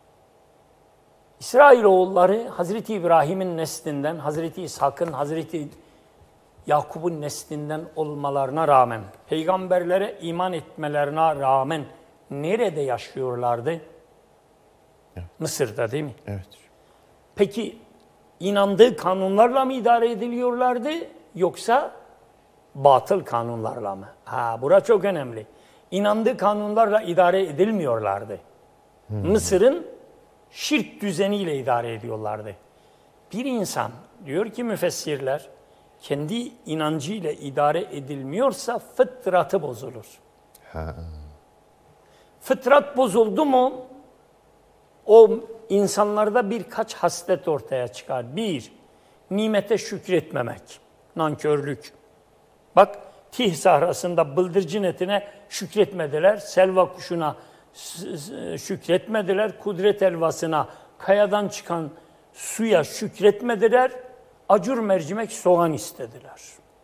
İsrailoğulları Hazreti İbrahim'in neslinden, Hazreti İshak'ın, Hazreti Yakup'un neslinden olmalarına rağmen, peygamberlere iman etmelerine rağmen nerede yaşıyorlardı? Evet. Mısır'da değil mi? Evet. Peki inandığı kanunlarla mı idare ediliyorlardı yoksa batıl kanunlarla mı? Bura çok önemli. İnandığı kanunlarla idare edilmiyorlardı. Mısır'ın şirk düzeniyle idare ediyorlardı. Bir insan, diyor ki müfessirler, kendi inancıyla idare edilmiyorsa fıtratı bozulur. Fıtrat bozuldu mu, o insanlarda birkaç haslet ortaya çıkar. Bir, nimete şükretmemek, nankörlük. Bak, Tih sahrasında bıldırcın etine şükretmediler, selva kuşuna şükretmediler, kudret elvasına, kayadan çıkan suya şükretmediler, acur mercimek soğan istediler.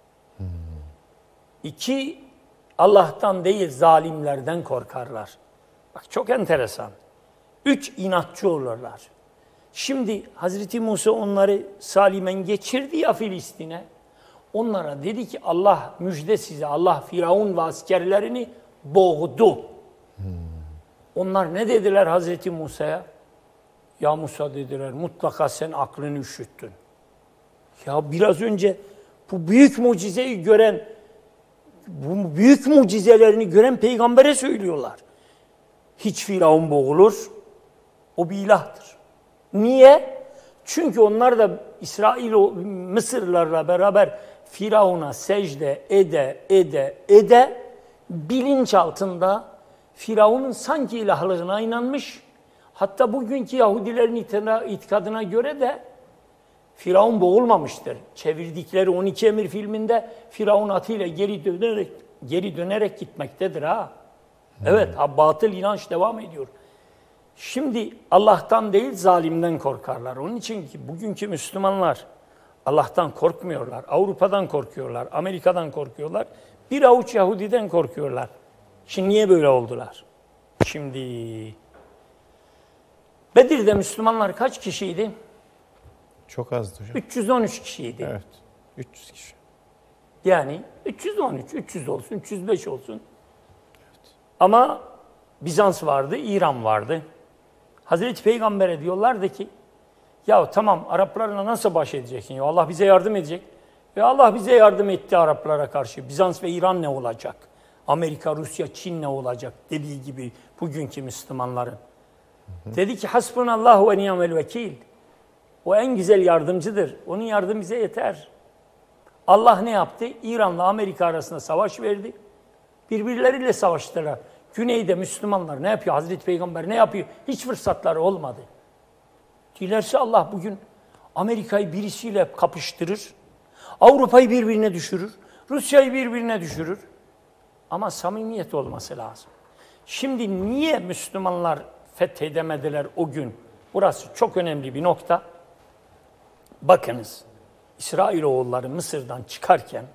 İki, Allah'tan değil zalimlerden korkarlar. Bak çok enteresan. Üç, inatçı olurlar. Şimdi Hazreti Musa onları salimen geçirdi ya Filistin'e. Onlara dedi ki Allah müjde size, Allah Firavun ve askerlerini boğdu. Onlar ne dediler Hazreti Musa'ya? Ya Musa dediler, mutlaka sen aklını üşüttün. Ya biraz önce bu büyük mucizeyi gören, bu büyük mucizelerini gören peygambere söylüyorlar. Hiç Firavun boğulur, o bir ilahtır. Niye? Çünkü onlar da Mısırlarla beraber Firavun'a secde ede bilinç altında Firavun'un sanki ilahlığına inanmış. Hatta bugünkü Yahudilerin itikadına göre de Firavun boğulmamıştır. Çevirdikleri 12 Emir filminde Firavun atıyla geri dönerek gitmektedir ha. Evet, batıl inanç devam ediyor. Şimdi Allah'tan değil zalimden korkarlar. Onun için ki bugünkü Müslümanlar Allah'tan korkmuyorlar. Avrupa'dan korkuyorlar, Amerika'dan korkuyorlar. Bir avuç Yahudiden korkuyorlar. Şimdi niye böyle oldular? Şimdi Bedir'de Müslümanlar kaç kişiydi? Çok azdı hocam. 313 kişiydi. Evet. 300 kişi. Yani 313, 300 olsun, 305 olsun. Evet. Ama Bizans vardı, İran vardı. Hazreti Peygamber'e diyorlardı ki, ya tamam Araplarla nasıl baş edeceksin? Ya Allah bize yardım edecek. Ve Allah bize yardım etti Araplara karşı. Bizans ve İran ne olacak? Amerika, Rusya, Çin ne olacak? Dediği gibi bugünkü Müslümanların. Dedi ki hasbunallahu ve ni'mel vekil. O en güzel yardımcıdır. Onun yardımı bize yeter. Allah ne yaptı? İran'la Amerika arasında savaş verdi. Birbirleriyle savaştılar. Güneyde Müslümanlar ne yapıyor? Hazreti Peygamber ne yapıyor? Hiç fırsatları olmadı. Dilerse Allah bugün Amerika'yı birisiyle kapıştırır. Avrupa'yı birbirine düşürür. Rusya'yı birbirine düşürür. Ama samimiyet olması lazım. Şimdi niye Müslümanlar fethedemediler o gün? Burası çok önemli bir nokta. Bakınız, İsrailoğulları Mısır'dan çıkarken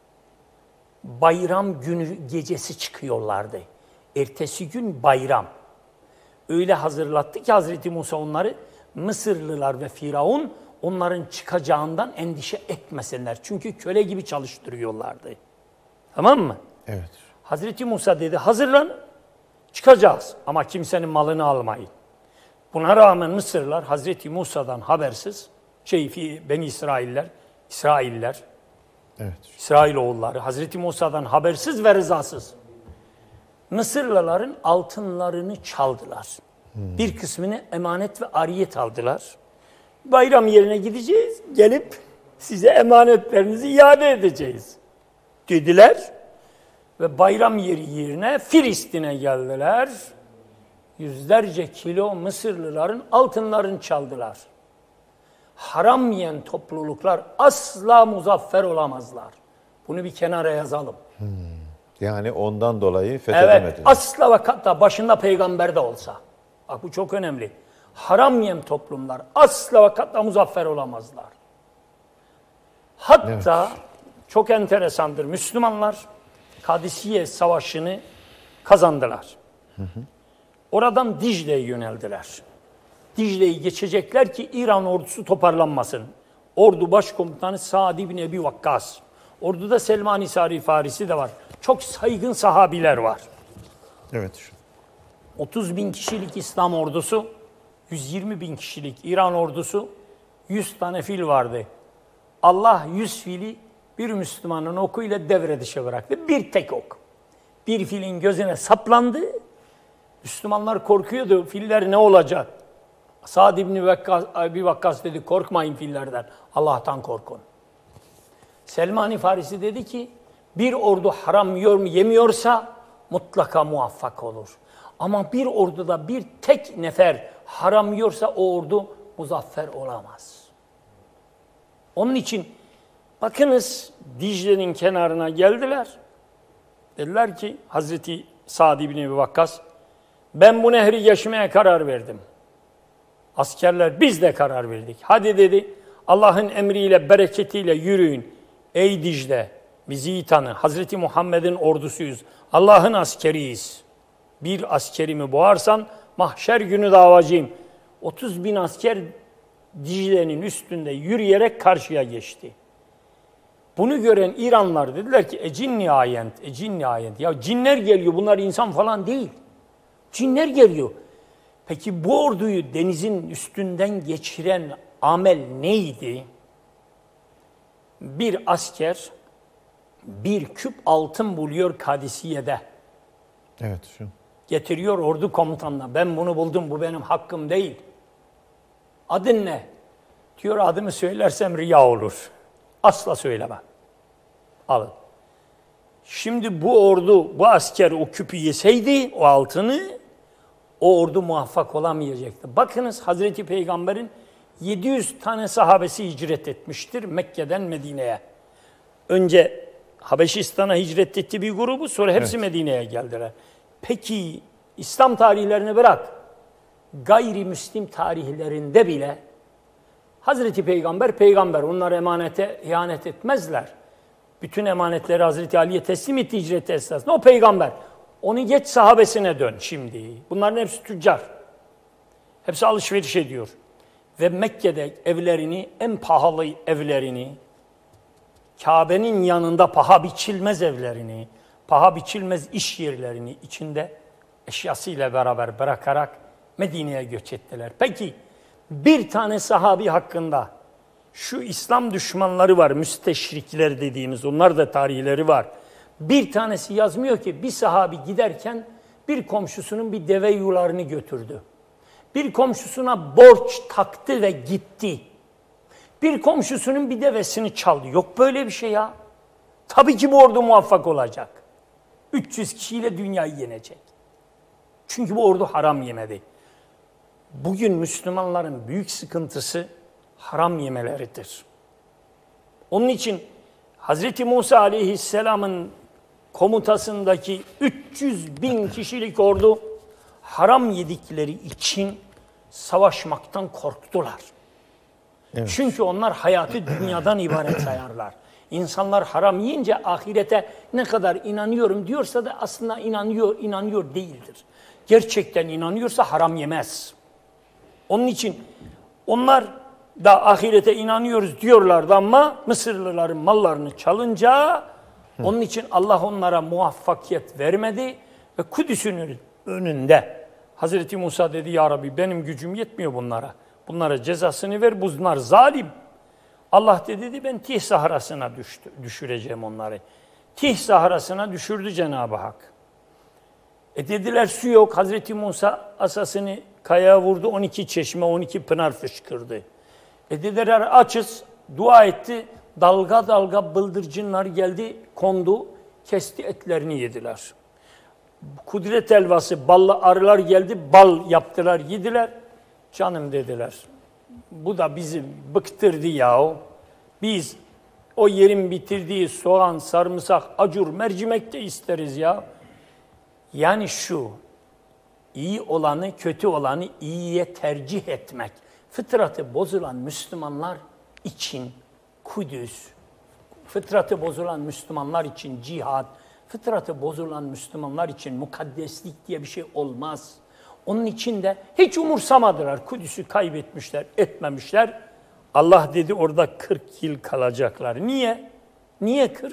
bayram günü gecesi çıkıyorlardı. Ertesi gün bayram. Öyle hazırlattı ki Hazreti Musa onları, Mısırlılar ve Firavun onların çıkacağından endişe etmesinler. Çünkü köle gibi çalıştırıyorlardı. Tamam mı? Evet. Hazreti Musa dedi, hazırlan, çıkacağız ama kimsenin malını almayın. Buna rağmen Mısırlılar Hazreti Musa'dan habersiz, Beni İsrailler, Evet. İsrailoğulları Hazreti Musa'dan habersiz ve rızasız Mısırlıların altınlarını çaldılar. Bir kısmını emanet ve ariyet aldılar. Bayram yerine gideceğiz, gelip size emanetlerinizi iade edeceğiz dediler. Ve bayram yeri yerine Filistin'e geldiler. Yüzlerce kilo Mısırlıların altınlarını çaldılar. Haram yiyen topluluklar asla muzaffer olamazlar. Bunu bir kenara yazalım. Yani ondan dolayı Evet, fethedemediler. asla ve kata başında peygamber de olsa. Bak bu çok önemli. Haram yiyen toplumlar asla ve kata muzaffer olamazlar. Hatta çok enteresandır. Müslümanlar Kadisiye Savaşı'nı kazandılar. Oradan Dicle'ye yöneldiler. Dicle'yi geçecekler ki İran ordusu toparlanmasın. Ordu başkomutanı Sa'd ibn Ebi Vakkas. Orduda Selman-i Farisi de var. Çok saygın sahabiler var. Evet. 30 bin kişilik İslam ordusu, 120 bin kişilik İran ordusu, 100 tane fil vardı. Allah 100 fili bir Müslümanın okuyla devre dışı bıraktı. Bir tek ok. Bir filin gözüne saplandı. Müslümanlar korkuyordu. Filler ne olacak? Sa'd ibn Ebi Vakkas dedi, korkmayın fillerden. Allah'tan korkun. Selman-i Farisi dedi ki, bir ordu haram yemiyorsa mutlaka muvaffak olur. Ama bir orduda bir tek nefer haram yiyorsa o ordu muzaffer olamaz. Onun için bakınız Dicle'nin kenarına geldiler. Dediler ki Hazreti Sa'd ibn Ebi Vakkas, ben bu nehri geçmeye karar verdim. Askerler biz de karar verdik. Hadi dedi, Allah'ın emriyle, bereketiyle yürüyün. Ey Dicle, bizi iyi tanı. Hazreti Muhammed'in ordusuyuz. Allah'ın askeriyiz. Bir askerimi boğarsan mahşer günü davacıyım. 30 bin asker Dicle'nin üstünde yürüyerek karşıya geçti. Bunu gören İranlılar dediler ki cinni ayent. Ya cinler geliyor, bunlar insan falan değil. Cinler geliyor. Peki bu orduyu denizin üstünden geçiren amel neydi? Bir asker bir küp altın buluyor Kadisiye'de. Evet. Getiriyor ordu komutanına. Ben bunu buldum, bu benim hakkım değil. Adın ne? Diyor, adımı söylersem riya olur. Asla söylemem. Alın. Şimdi bu asker o küpü yeseydi, o altını, o ordu muvaffak olamayacaktı. Bakınız Hazreti Peygamber'in 700 tane sahabesi hicret etmiştir Mekke'den Medine'ye. Önce Habeşistan'a hicret etti bir grubu, sonra hepsi Medine'ye geldiler. Peki İslam tarihlerini bırak, gayrimüslim tarihlerinde bile Hazreti Peygamber, onlar emanete ihanet etmezler. Bütün emanetleri Hazreti Ali'ye teslim etti hicret esnasında. O peygamber. Onu geç, sahabesine dön şimdi. Bunların hepsi tüccar. Hepsi alışveriş ediyor. Ve Mekke'de evlerini, en pahalı evlerini, Kabe'nin yanında paha biçilmez evlerini, paha biçilmez iş yerlerini içinde eşyasıyla beraber bırakarak Medine'ye göç ettiler. Peki bir tane sahabi hakkında şu İslam düşmanları var, müsteşrikler dediğimiz, onlar da tarihleri var. Bir tanesi yazmıyor ki bir sahabi giderken bir komşusunun bir deve yularını götürdü. Bir komşusuna borç taktı ve gitti. Bir komşusunun bir devesini çaldı. Yok böyle bir şey ya. Tabii ki bu ordu muvaffak olacak. 300 kişiyle dünyayı yenecek. Çünkü bu ordu haram yemedi. Bugün Müslümanların büyük sıkıntısı haram yemeleridir. Onun için Hazreti Musa aleyhisselamın komutasındaki 300 bin kişilik ordu haram yedikleri için savaşmaktan korktular. Evet. Çünkü onlar hayatı dünyadan ibaret sayarlar. İnsanlar haram yiyince ahirete ne kadar inanıyorum diyorsa da aslında inanıyor değildir. Gerçekten inanıyorsa haram yemez. Onun için onlar da ahirete inanıyoruz diyorlardı ama Mısırlıların mallarını çalınca onun için Allah onlara muvaffakiyet vermedi ve Kudüs'ün önünde Hazreti Musa dedi ya Rabbi benim gücüm yetmiyor bunlara. Bunlara cezasını ver, bunlar zalim. Allah dedi ben Tih Sahrası'na düşüreceğim onları. Tih Sahrası'na düşürdü Cenab-ı Hak. Dediler su yok. Hazreti Musa asasını kayaya vurdu. 12 çeşme, 12 pınar fışkırdı. Dediler açız. Dua etti. Dalga dalga bıldırcınlar geldi, kondu. Kesti etlerini yediler. Kudret helvası, ballı arılar geldi. Bal yaptılar, yediler. Canım dediler. Bu da bizi bıktırdı yahu. Biz o yerin bitirdiği soğan, sarımsak, acur, mercimek de isteriz ya. Yani şu, iyi olanı, kötü olanı iyiye tercih etmek. Fıtratı bozulan Müslümanlar için Kudüs, fıtratı bozulan Müslümanlar için cihad, fıtratı bozulan Müslümanlar için mukaddeslik diye bir şey olmaz. Onun için de hiç umursamadılar. Kudüs'ü kaybetmişler, etmemişler. Allah dedi orada 40 yıl kalacaklar. Niye? Niye 40?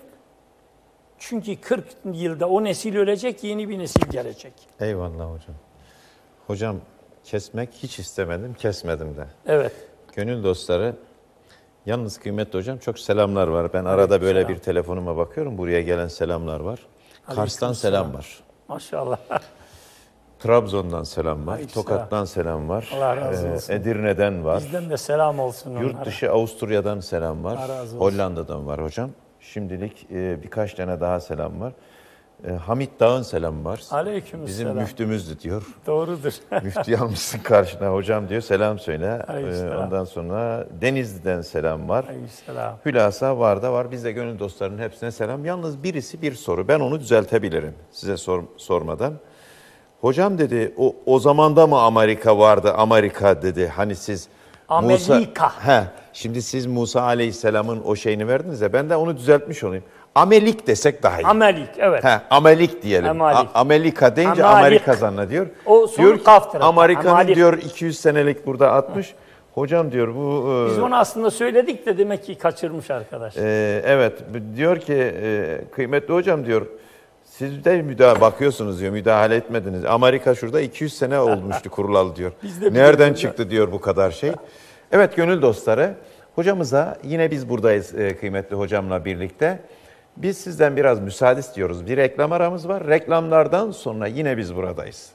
Çünkü 40 yılda o nesil ölecek, yeni bir nesil gelecek. Eyvallah hocam. Hocam kesmek hiç istemedim, kesmedim de. Evet. Gönül dostları, yalnız kıymetli hocam çok selamlar var. Ben arada böyle selam. bir telefonuma bakıyorum, buraya gelen selamlar var. Kars'tan selam var. Maşallah. Trabzon'dan selam var, Aleyküm Tokat'tan selam var, Allah razı olsun. Edirne'den var, Bizden de selam olsun onlara. yurt dışı Avusturya'dan selam var, Allah razı olsun. Hollanda'dan var hocam. Şimdilik birkaç tane daha selam var. Hamit Dağ'ın selamı var. Aleyküm Bizim selam. müftümüzdü diyor. Doğrudur. Müftü almışsın karşına hocam diyor, selam söyle. Aleykümselam. Ondan sonra Denizli'den selam var. Aleykümselam. Hülasa var da var. Biz de gönül dostlarının hepsine selam. Yalnız birisi bir soru. Ben onu düzeltebilirim size sormadan. Hocam dedi o zamanda mı Amerika vardı? Amerika dedi. Hani siz Amerika. Şimdi siz Musa Aleyhisselam'ın o şeyini verdiniz ya, ben de onu düzeltmiş olayım. Amelik desek daha iyi. Amelik, evet. Amelik diyelim. Amelik. Amerika deyince Amalik. Amerika zannediyor. O sonu diyor ki kaftır. Amerika'nın Amalik. diyor 200 senelik burada atmış. Hocam diyor bu... Biz onu aslında söyledik de demek ki kaçırmış arkadaş. Evet, diyor ki kıymetli hocam diyor, siz de bakıyorsunuz diyor, müdahale etmediniz. Amerika şurada 200 sene olmuştu kurulalı diyor. Nereden çıktı diyor bu kadar şey. Evet gönül dostları, hocamıza yine biz buradayız kıymetli hocamla birlikte. Biz sizden biraz müsaade istiyoruz. Bir reklam aramız var. Reklamlardan sonra yine biz buradayız.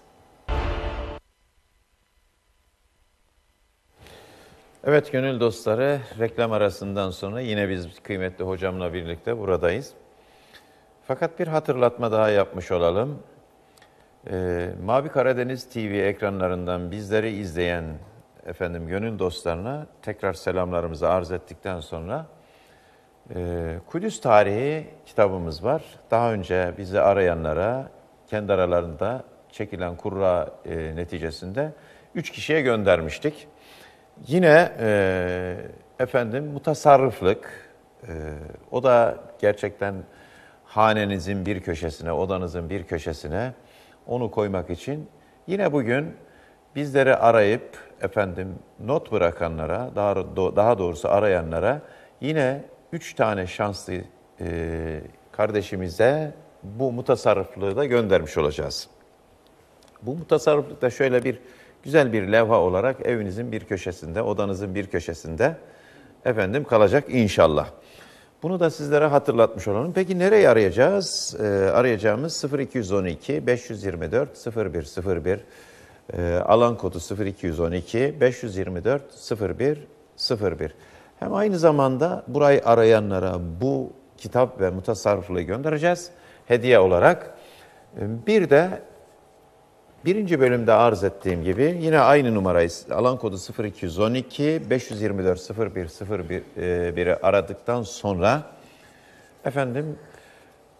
Evet gönül dostları, reklam arasından sonra yine biz kıymetli hocamla birlikte buradayız. Fakat bir hatırlatma daha yapmış olalım. Mavi Karadeniz TV ekranlarından bizleri izleyen gönül dostlarına tekrar selamlarımızı arz ettikten sonra Kudüs Tarihi kitabımız var. Daha önce bizi arayanlara kendi aralarında çekilen kurra neticesinde 3 kişiye göndermiştik. Yine mutasarrıflık, o da gerçekten hanenizin bir köşesine, odanızın bir köşesine onu koymak için yine bugün bizleri arayıp not bırakanlara, daha doğrusu arayanlara yine 3 tane şanslı kardeşimize bu mutasarrıflığı da göndermiş olacağız. Bu mutasarrıflıkta şöyle güzel bir levha olarak evinizin bir köşesinde, odanızın bir köşesinde kalacak inşallah. Bunu da sizlere hatırlatmış olalım. Peki nereye arayacağız? Arayacağımız 0212 524 0101, alan kodu 0212 524 0101. Hem aynı zamanda burayı arayanlara bu kitap ve mutasarrıflığı göndereceğiz hediye olarak. Bir de birinci bölümde arz ettiğim gibi yine aynı numarayı, alan kodu 0212 524 0101'i aradıktan sonra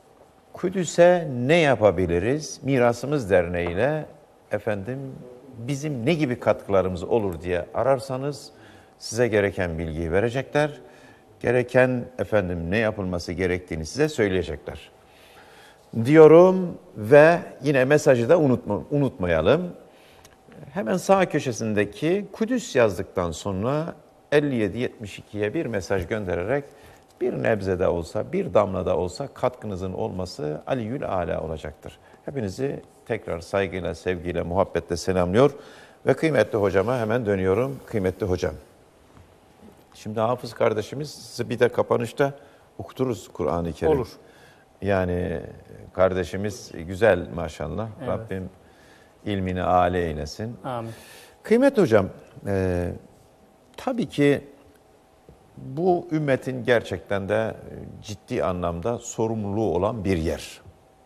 Kudüs'e ne yapabiliriz? Mirasımız Derneği'yle efendim bizim ne gibi katkılarımız olur diye ararsanız size gereken bilgiyi verecekler. Gereken efendim ne yapılması gerektiğini size söyleyecekler. Diyorum ve yine mesajı da unutmayalım. Hemen sağ köşesindeki Kudüs yazdıktan sonra 5772'ye bir mesaj göndererek bir nebze de olsa, bir damla da olsa katkınızın olması aliyül âlâ olacaktır. Hepinizi tekrar saygıyla, sevgiyle, muhabbetle selamlıyor ve kıymetli hocama hemen dönüyorum. Kıymetli hocam. Şimdi Hafız kardeşimiz size bir de kapanışta okuturuz Kur'an-ı Kerim. Olur. Yani kardeşimiz güzel maşallah. Evet. Rabbim ilmini âli eylesin. Amin. Kıymetli hocam, tabii ki bu ümmetin gerçekten de ciddi anlamda sorumluluğu olan bir yer.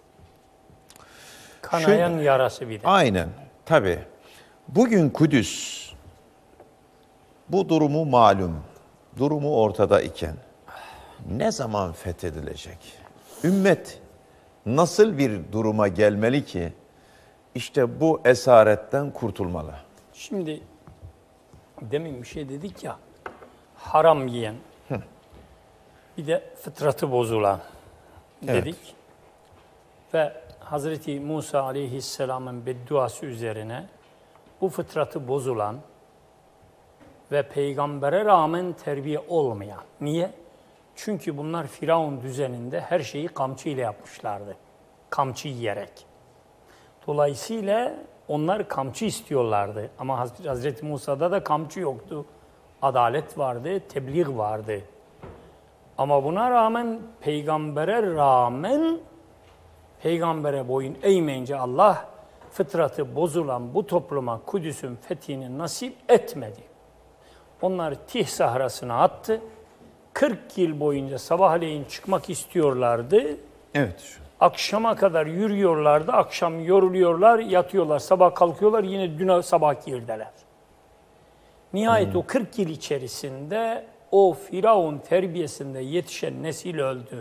Kanayan yarası bir de. Aynen, tabii. Bugün Kudüs, bu durumu malum, durumu ortada iken ne zaman fethedilecek? Ümmet nasıl bir duruma gelmeli ki işte bu esaretten kurtulmalı? Şimdi demin bir şey dedik ya, haram yiyen, bir de fıtratı bozulan dedik. Ve Hazreti Musa aleyhisselamın bedduası üzerine bu fıtratı bozulan ve peygambere rağmen terbiye olmayan. Niye? Çünkü bunlar Firavun düzeninde her şeyi kamçı ile yapmışlardı. Kamçı yiyerek. Dolayısıyla onlar kamçı istiyorlardı. Ama Hazreti Musa'da da kamçı yoktu. Adalet vardı, tebliğ vardı. Ama buna rağmen peygambere boyun eğmeyince Allah fıtratı bozulan bu topluma Kudüs'ün fethini nasip etmedi. Onlar Tih Sahrası'na attı. 40 yıl boyunca sabahleyin çıkmak istiyorlardı. Evet. Akşama kadar yürüyorlardı. Akşam yoruluyorlar, yatıyorlar. Sabah kalkıyorlar, yine dün sabah girdiler. Nihayet o 40 yıl içerisinde o Firavun terbiyesinde yetişen nesil öldü.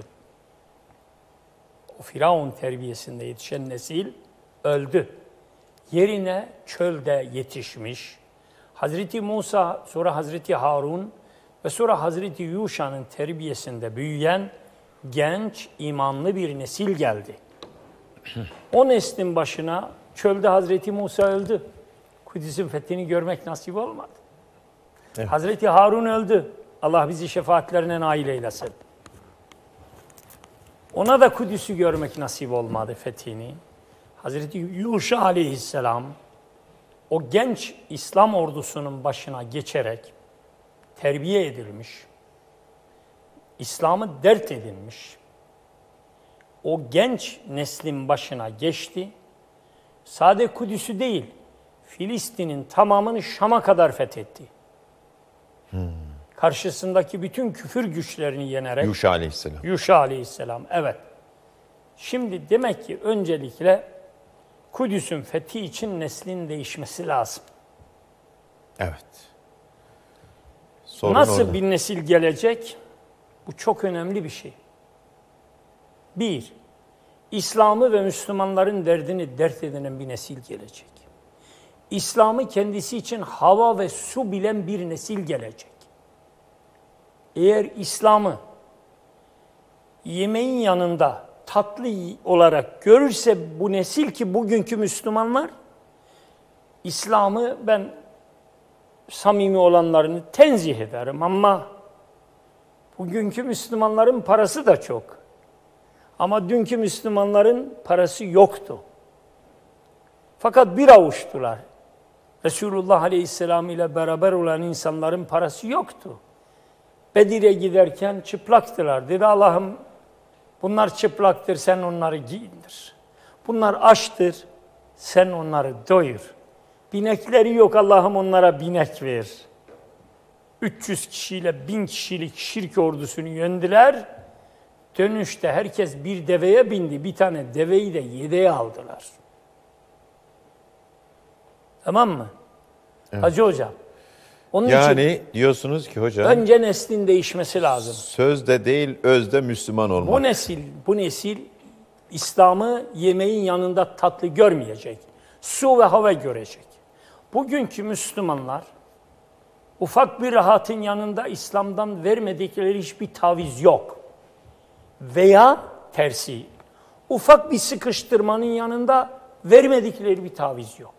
O Firavun terbiyesinde yetişen nesil öldü. Yerine çölde yetişmiş Hazreti Musa, sonra Hazreti Harun ve sonra Hazreti Yuşa'nın terbiyesinde büyüyen genç, imanlı bir nesil geldi. O neslin başına çölde Hazreti Musa öldü. Kudüs'ün fethini görmek nasip olmadı. Evet. Hazreti Harun öldü. Allah bizi şefaatlerine nail eylesin. Ona da Kudüs'ü görmek nasip olmadı fethini. Hazreti Yuşa aleyhisselam o genç İslam ordusunun başına geçerek terbiye edilmiş, İslam'ı dert edinmiş, o genç neslin başına geçti. Sade Kudüs'ü değil, Filistin'in tamamını Şam'a kadar fethetti. Karşısındaki bütün küfür güçlerini yenerek. Yuşa aleyhisselam. Yuşa aleyhisselam, evet. Şimdi demek ki öncelikle Kudüs'ün fethi için neslin değişmesi lazım. Evet. Sorun Nasıl orada. bir nesil gelecek? Bu çok önemli bir şey. Bir, İslam'ı ve Müslümanların derdini dert edinen bir nesil gelecek. İslam'ı kendisi için hava ve su bilen bir nesil gelecek. Eğer İslam'ı yemeğin yanında tatlı olarak görürse bu nesil, ki bugünkü Müslümanlar, İslam'ı ben samimi olanlarını tenzih ederim ama bugünkü Müslümanların parası da çok. Ama dünkü Müslümanların parası yoktu. Fakat bir avuçtular. Resulullah Aleyhisselam ile beraber olan insanların parası yoktu. Bedir'e giderken çıplaktılar. Dedi Allah'ım, bunlar çıplaktır, sen onları giyindir. Bunlar açtır, sen onları doyur. Binekleri yok, Allah'ım onlara binek ver. 300 kişiyle 1000 kişilik şirk ordusunu yendiler. Dönüşte herkes bir deveye bindi. Bir tane deveyi de yedeğe aldılar. Tamam mı? Evet. Hacı hocam. Onun yani için diyorsunuz ki hocam, önce neslin değişmesi lazım. Sözde değil, özde Müslüman olmak. Bu nesil İslam'ı yemeğin yanında tatlı görmeyecek. Su ve hava görecek. Bugünkü Müslümanlar ufak bir rahatın yanında İslam'dan vermedikleri hiçbir taviz yok. Veya tersi, ufak bir sıkıştırmanın yanında vermedikleri bir taviz yok.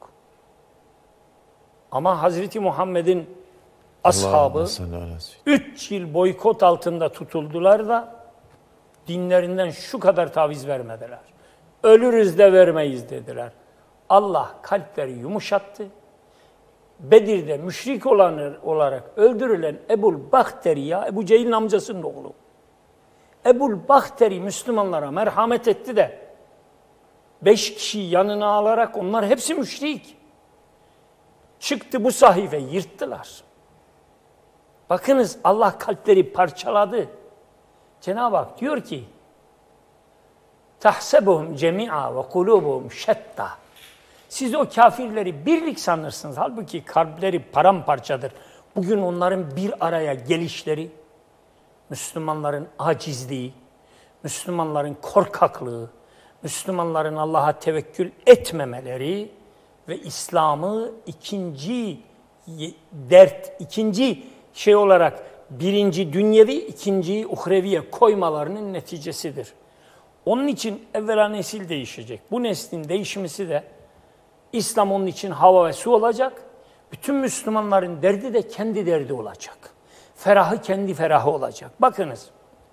Ama Hazreti Muhammed'in ashabı 3 yıl boykot altında tutuldular da dinlerinden şu kadar taviz vermediler. Ölürüz de vermeyiz dediler. Allah kalpleri yumuşattı. Bedir'de müşrik olarak öldürülen Ebul Bahteri, ya Ebu Cehil'in amcasının oğlu. Ebul Bahteri Müslümanlara merhamet etti de 5 kişi yanına alarak, onlar hepsi müşrik. Çıktı, bu sahife yırttılar. Bakınız, Allah kalpleri parçaladı. Cenab-ı Hak diyor ki tahsebuhum cemi'a ve kulubuhum şetta. Siz o kafirleri birlik sanırsınız. Halbuki kalpleri paramparçadır. Bugün onların bir araya gelişleri, Müslümanların acizliği, Müslümanların korkaklığı, Müslümanların Allah'a tevekkül etmemeleri ve İslam'ı ikinci şey olarak birinci dünyevi, ikinci uhreviye koymalarının neticesidir. Onun için evvela nesil değişecek. Bu neslin değişmesi de İslam onun için hava ve su olacak. Bütün Müslümanların derdi de kendi derdi olacak. Ferahı kendi ferahı olacak. Bakınız,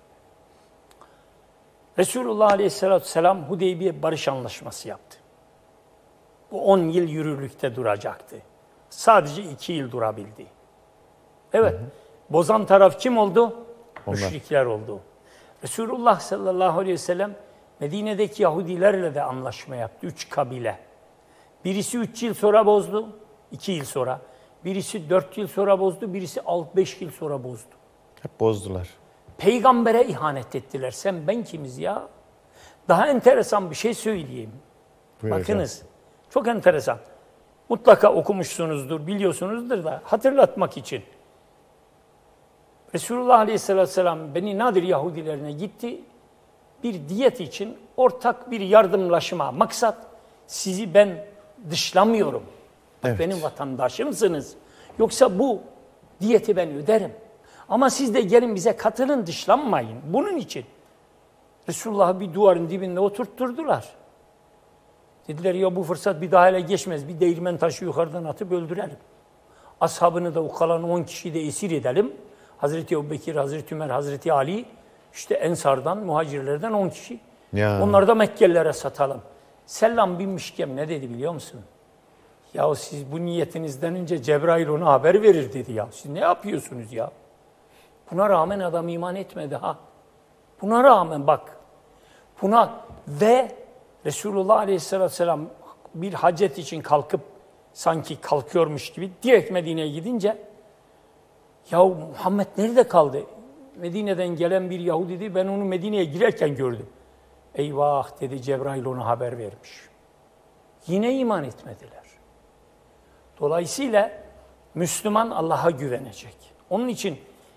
Resulullah Aleyhisselatü Vesselam Hudeybiye barış anlaşması yaptı. Bu 10 yıl yürürlükte duracaktı. Sadece 2 yıl durabildi. Evet, bozan taraf kim oldu? Onlar. Müşrikler oldu. Resulullah sallallahu aleyhi ve sellem Medine'deki Yahudilerle de anlaşma yaptı. 3 kabile. Birisi 3 yıl sonra bozdu, 2 yıl sonra. Birisi 4 yıl sonra bozdu, birisi 5 yıl sonra bozdu. Hep bozdular. Peygambere ihanet ettiler. Sen ben kimiz ya? Daha enteresan bir şey söyleyeyim. Buyur Bakınız, çok enteresan. Mutlaka okumuşsunuzdur, biliyorsunuzdur da hatırlatmak için. Resulullah Aleyhisselatü Vesselam Beni Nadir Yahudilerine gitti. Bir diyet için ortak bir yardımlaşma. Maksat, sizi ben dışlamıyorum. Evet. Benim vatandaşımsınız. Yoksa bu diyeti ben öderim. Ama siz de gelin bize katılın, dışlanmayın. Bunun için Resulullah'ı bir duvarın dibinde oturtturdular. Dediler ya bu fırsat bir daha ele geçmez. Bir değirmen taşı yukarıdan atıp öldürelim. Ashabını da o kalan 10 kişiyi de esir edelim. Hazreti Ebubekir, Hazreti Ömer, Hazreti Ali, işte Ensar'dan, muhacirlerden 10 kişi. Ya. Onları da Mekkelilere satalım. Selam binmişken ne dedi biliyor musun? Ya siz bu niyetinizden önce Cebrail ona haber verir dedi ya. Siz ne yapıyorsunuz ya? Buna rağmen adam iman etmedi ha. Buna rağmen bak. Buna ve Resulullah Aleyhisselatü Vesselam bir hacet için kalkıp sanki kalkıyormuş gibi direkt Medine'ye gidince ya Muhammed nerede kaldı? Medine'den gelen bir Yahudi, ben onu Medine'ye girerken gördüm. Eyvah dedi, Cebrail ona haber vermiş. Yine iman etmediler. Dolayısıyla Müslüman Allah'a güvenecek. Onun için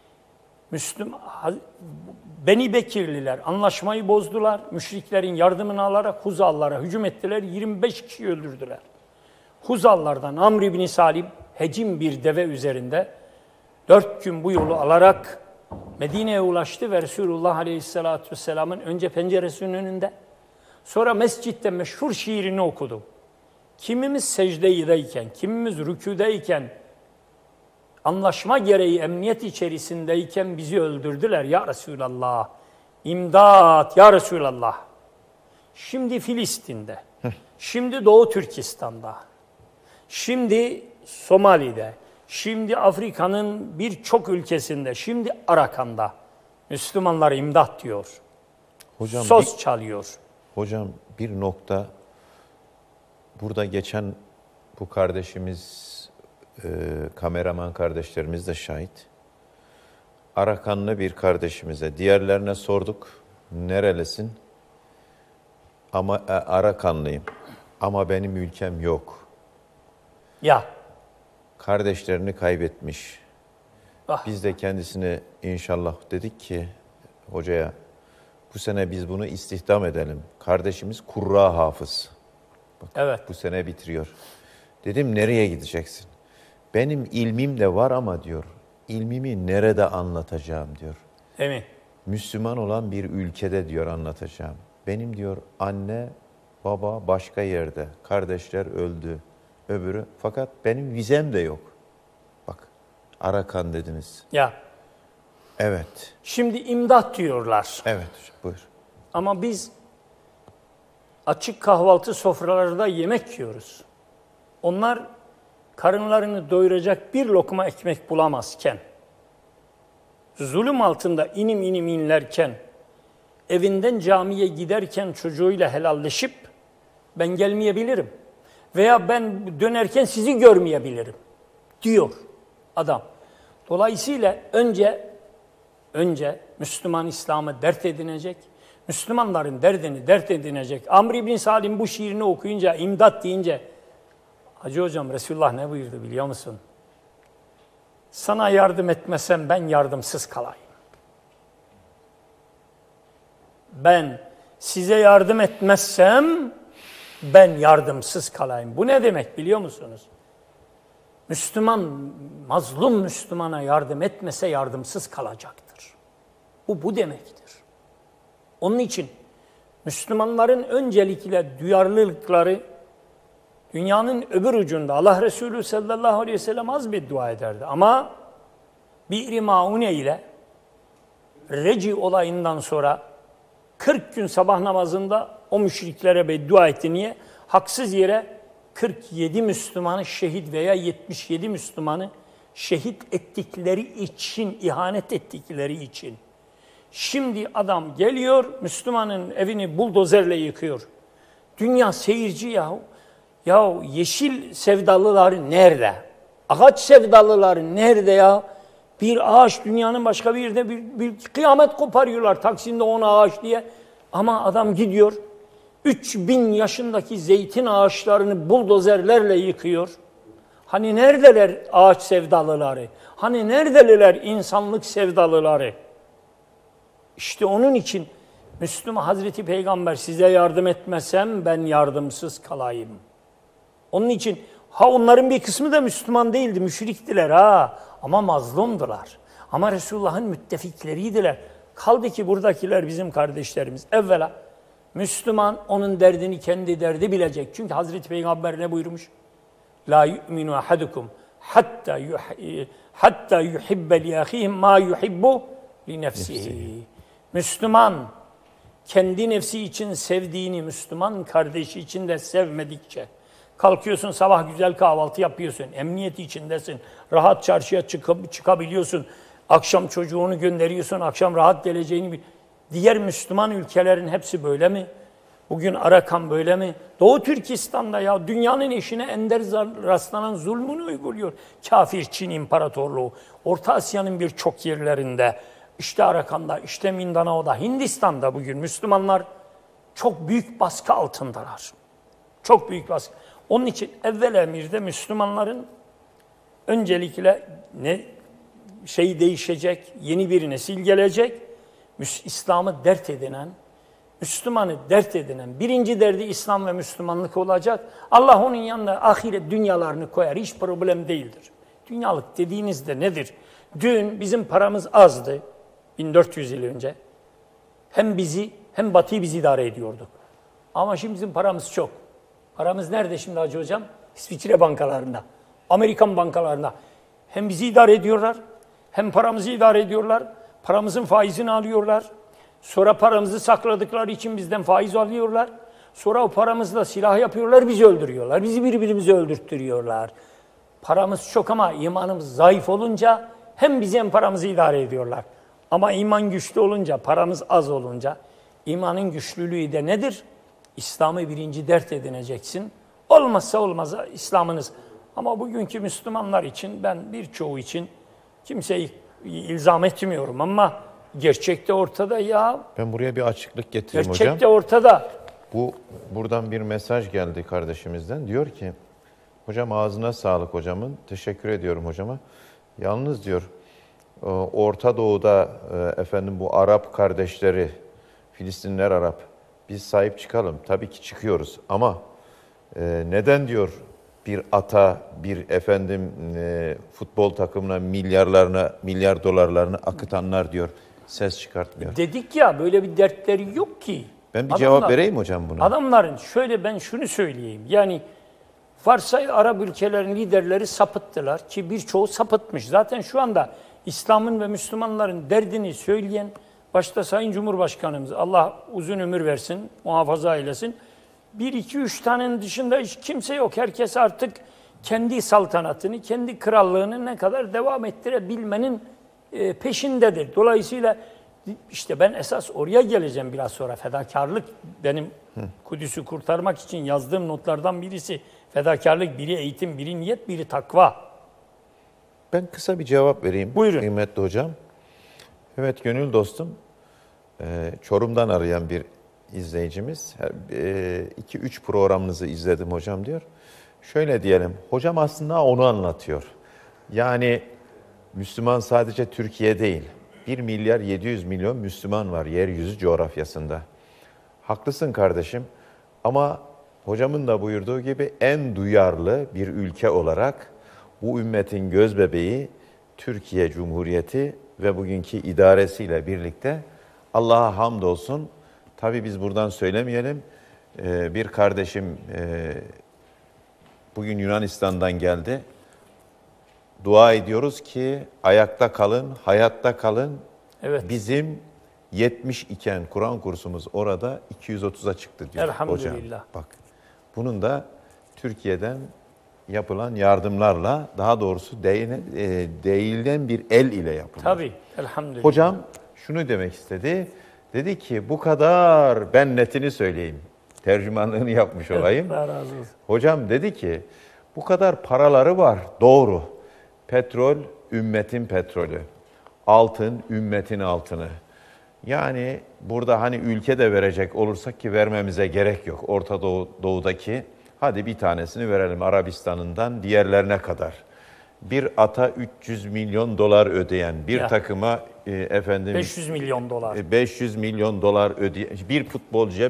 Beni Bekirliler anlaşmayı bozdular. Müşriklerin yardımını alarak Huzallara hücum ettiler. 25 kişi öldürdüler. Huzallardan Amr ibn Salim hecim bir deve üzerinde 4 gün bu yolu alarak Medine'ye ulaştı ve Resulullah Aleyhisselatü Vesselam'ın önce penceresinin önünde, sonra mescitte meşhur şiirini okudu. Kimimiz secdeyken, kimimiz rükûdeyken, anlaşma gereği emniyet içerisindeyken bizi öldürdüler ya Resulallah. İmdat ya Resulallah. Şimdi Filistin'de, şimdi Doğu Türkistan'da, şimdi Somali'de, şimdi Afrika'nın birçok ülkesinde, şimdi Arakan'da Müslümanlar imdat diyor. Hocam, Söz çalıyor. Hocam bir nokta, burada geçen bu kardeşimiz, kameraman kardeşlerimiz de şahit. Arakanlı bir kardeşimize, diğerlerine sorduk, nerelisin? Ama Arakanlıyım ama benim ülkem yok. Ya. Kardeşlerini kaybetmiş. Ah. Biz de kendisine inşallah dedik ki hocaya, bu Bu sene biz bunu istihdam edelim. Kardeşimiz Kurra Hafız. Bak, Evet. bu sene bitiriyor. Dedim nereye gideceksin? Benim ilmim de var ama diyor, ilmimi nerede anlatacağım diyor. Emin. Müslüman olan bir ülkede diyor anlatacağım. Benim diyor anne, baba başka yerde, kardeşler öldü, öbürü. Fakat benim vizem de yok. Bak, Arakan dediniz. Ya. Evet, Şimdi imdat diyorlar. evet buyur. Ama biz açık kahvaltı sofralarında yemek yiyoruz. Onlar karınlarını doyuracak bir lokma ekmek bulamazken, zulüm altında inim inim inlerken, evinden camiye giderken çocuğuyla helalleşip ben gelmeyebilirim veya ben dönerken sizi görmeyebilirim diyor adam. Dolayısıyla önce Müslüman İslam'ı dert edinecek, Müslümanların derdini dert edinecek. Amr ibn Salim bu şiirini okuyunca, imdat deyince, Hacı hocam Resulullah ne buyurdu biliyor musun? Sana yardım etmesem ben yardımsız kalayım. Ben size yardım etmezsem ben yardımsız kalayım. Bu ne demek biliyor musunuz? Müslüman, mazlum Müslümana yardım etmese yardımsız kalacaktır. Bu demektir. Onun için Müslümanların öncelikle duyarlılıkları dünyanın öbür ucunda. Allah Resulü sallallahu aleyhi ve sellem az bir dua ederdi. Ama Bir-i Maune ile Reci olayından sonra 40 gün sabah namazında o müşriklere beddua etti. Niye? Haksız yere 47 Müslümanı şehit veya 77 Müslümanı şehit ettikleri için, ihanet ettikleri için. Şimdi adam geliyor, Müslümanın evini buldozerle yıkıyor. Dünya seyirci yahu. Ya yeşil sevdalıları nerede? Ağaç sevdalıları nerede ya? Bir ağaç dünyanın başka bir yerinde bir kıyamet koparıyorlar Taksim'de 10 ağaç diye. Ama adam gidiyor 3000 yaşındaki zeytin ağaçlarını buldozerlerle yıkıyor. Hani neredeler ağaç sevdalıları? Hani neredeler insanlık sevdalıları? İşte onun için Müslüman Hazreti Peygamber size yardım etmesem ben yardımsız kalayım. Onun için onların bir kısmı da Müslüman değildi, müşriktiler ama mazlumdular. Ama Resulullah'ın müttefikleriydiler. Kaldı ki buradakiler bizim kardeşlerimiz. Evvela Müslüman onun derdini kendi derdi bilecek. Çünkü Hazreti Peygamber ne buyurmuş? La yu'minu ahadukum hatta yuhibbe li ahihim ma yuhibbu li nefsihi. Müslüman kendi nefsi için sevdiğini Müslüman kardeşi için de sevmedikçe, kalkıyorsun sabah güzel kahvaltı yapıyorsun, emniyet içindesin, rahat çarşıya çıkabiliyorsun, akşam çocuğunu gönderiyorsun, akşam rahat geleceğini. Diğer Müslüman ülkelerin hepsi böyle mi? Bugün Arakan böyle mi? Doğu Türkistan'da ya dünyanın eşine ender rastlanan zulmünü uyguluyor. Kafir Çin İmparatorluğu, Orta Asya'nın birçok yerlerinde, işte Arakan'da, işte Mindanao'da, Hindistan'da bugün Müslümanlar çok büyük baskı altındalar. Çok büyük baskı. Onun için evvel emirde Müslümanların öncelikle değişecek, yeni bir nesil gelecek. İslam'ı dert edinen, Müslüman'ı dert edinen, birinci derdi İslam ve Müslümanlık olacak. Allah onun yanına ahiret dünyalarını koyar, hiç problem değildir. Dünyalık dediğinizde nedir? Dün bizim paramız azdı, 1400 yıl önce. Hem bizi hem Batı'yı biz idare ediyorduk. Ama şimdi bizim paramız çok. Paramız nerede şimdi Hacı Hocam? İsviçre bankalarında, Amerikan bankalarında. Hem bizi idare ediyorlar, hem paramızı idare ediyorlar. Paramızın faizini alıyorlar. Sonra paramızı sakladıkları için bizden faiz alıyorlar. Sonra o paramızla silah yapıyorlar, bizi öldürüyorlar. Bizi birbirimizi öldürttürüyorlar. Paramız çok ama imanımız zayıf olunca hem bizi hem paramızı idare ediyorlar. Ama iman güçlü olunca, paramız az olunca, imanın güçlülüğü de nedir? İslam'ı birinci dert edineceksin. Olmazsa olmazsa İslam'ınız. Ama bugünkü Müslümanlar için, ben birçoğu için kimseyi ilzam etmiyorum ama gerçek de ortada ya. Ben buraya bir açıklık getireyim hocam. Gerçek de ortada. Buradan bir mesaj geldi kardeşimizden. Diyor ki, hocam ağzına sağlık hocamın. Teşekkür ediyorum hocama. Yalnız diyor, Orta Doğu'da efendim bu Arap kardeşleri, Filistinliler Arap. Biz sahip çıkalım. Tabii ki çıkıyoruz ama neden diyor bir ata, bir futbol takımına milyar dolarlarını akıtanlar diyor ses çıkartmıyor. Dedik ya, böyle bir dertleri yok ki. Ben bir cevap vereyim hocam buna. Adamların şöyle, ben şunu söyleyeyim. Yani varsay Arap ülkelerin liderleri sapıttılar ki birçoğu sapıtmış. Zaten şu anda İslam'ın ve Müslümanların derdini söyleyen başta Sayın Cumhurbaşkanımız, Allah uzun ömür versin, muhafaza eylesin. 1, 2, 3 tanenin dışında hiç kimse yok. Herkes artık kendi saltanatını, kendi krallığını ne kadar devam ettirebilmenin peşindedir. Dolayısıyla işte ben esas oraya geleceğim biraz sonra. Fedakarlık benim Kudüs'ü kurtarmak için yazdığım notlardan birisi. Fedakarlık, biri eğitim, biri niyet, biri takva. Ben kısa bir cevap vereyim. Buyurun. Kıymetli hocam. Evet gönül dostum, Çorum'dan arayan bir izleyicimiz. 2-3 programınızı izledim hocam diyor. Şöyle diyelim, hocam aslında onu anlatıyor. Yani Müslüman sadece Türkiye değil, 1 milyar 700 milyon Müslüman var yeryüzü coğrafyasında. Haklısın kardeşim ama hocamın da buyurduğu gibi en duyarlı bir ülke olarak bu ümmetin gözbebeği Türkiye Cumhuriyeti ve bugünkü idaresiyle birlikte Allah'a hamdolsun. Tabii biz buradan söylemeyelim. Bir kardeşim bugün Yunanistan'dan geldi. Dua ediyoruz ki ayakta kalın, hayatta kalın. Evet. Bizim 70 iken Kur'an kursumuz orada 230'a çıktı diyor Elhamdülillah. hocam. Bak, bunun da Türkiye'den yapılan yardımlarla, daha doğrusu değilen bir el ile yapılıyor. Tabii, elhamdülillah. Hocam şunu demek istedi. Dedi ki bu kadar, ben netini söyleyeyim. Tercümanlığını yapmış olayım. Allah razı olsun. Hocam dedi ki bu kadar paraları var. Doğru. Petrol ümmetin petrolü. Altın ümmetin altını. Yani burada hani ülke de verecek olursak ki vermemize gerek yok. Orta Doğu'daki hadi bir tanesini verelim Arabistan'ından diğerlerine kadar. Bir ata 300 milyon dolar ödeyen, bir takıma 500 milyon dolar. 500 milyon dolar ödeyen, bir futbolcuya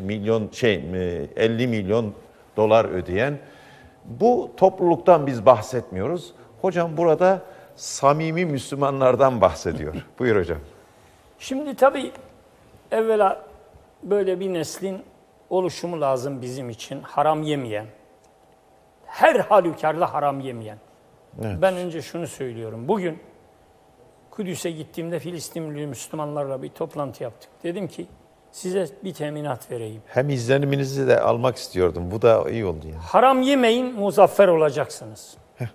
50 milyon dolar ödeyen bu topluluktan biz bahsetmiyoruz. Hocam burada samimi Müslümanlardan bahsediyor. Buyur hocam. Şimdi tabii evvela böyle bir neslin oluşumu lazım bizim için. Haram yemeyen, her halükarda haram yemeyen. Evet. Ben önce şunu söylüyorum. Bugün Kudüs'e gittiğimde Filistinli Müslümanlarla bir toplantı yaptık. Dedim ki size bir teminat vereyim. Hem izleniminizi de almak istiyordum. Bu da iyi oldu yani. Haram yemeyin, muzaffer olacaksınız.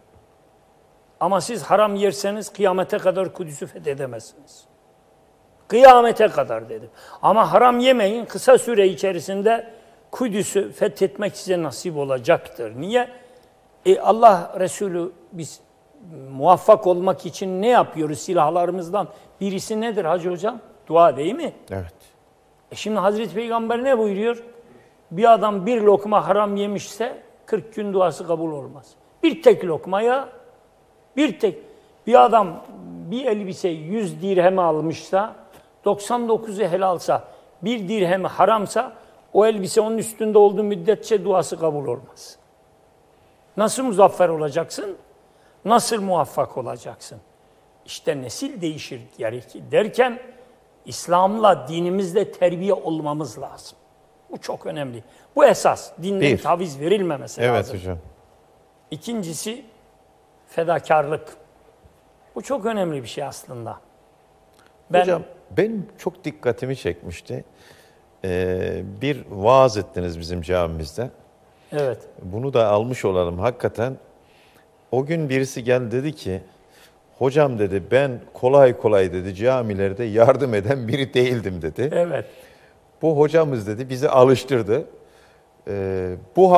Ama siz haram yerseniz kıyamete kadar Kudüs'ü fethedemezsiniz. Kıyamete kadar dedim. Ama haram yemeyin, kısa süre içerisinde Kudüs'ü fethetmek size nasip olacaktır. Niye? Allah Resulü biz muvaffak olmak için ne yapıyoruz silahlarımızdan? Birisi nedir Hacı Hocam? Dua değil mi? Evet. Şimdi Hazreti Peygamber ne buyuruyor? Bir adam bir lokma haram yemişse 40 gün duası kabul olmaz. Bir tek lokmaya, bir adam bir elbise 100 dirheme almışsa, 99'u helalsa, bir dirhemi haramsa, o elbise onun üstünde olduğu müddetçe duası kabul olmaz. Nasıl muzaffer olacaksın? Nasıl muvaffak olacaksın? İşte nesil değişir derken İslam'la, dinimizle terbiye olmamız lazım. Bu çok önemli. Bu esas. Dinden taviz verilmemesi lazım. Evet hocam. İkincisi fedakarlık. Bu çok önemli bir şey aslında. Hocam benim çok dikkatimi çekmişti. Bir vaaz ettiniz bizim camimizde. Evet. Bunu da almış olalım hakikaten. O gün birisi geldi dedi ki, hocam dedi ben kolay kolay dedi camilerde yardım eden biri değildim dedi. Evet. Bu hocamız dedi bizi alıştırdı. Bu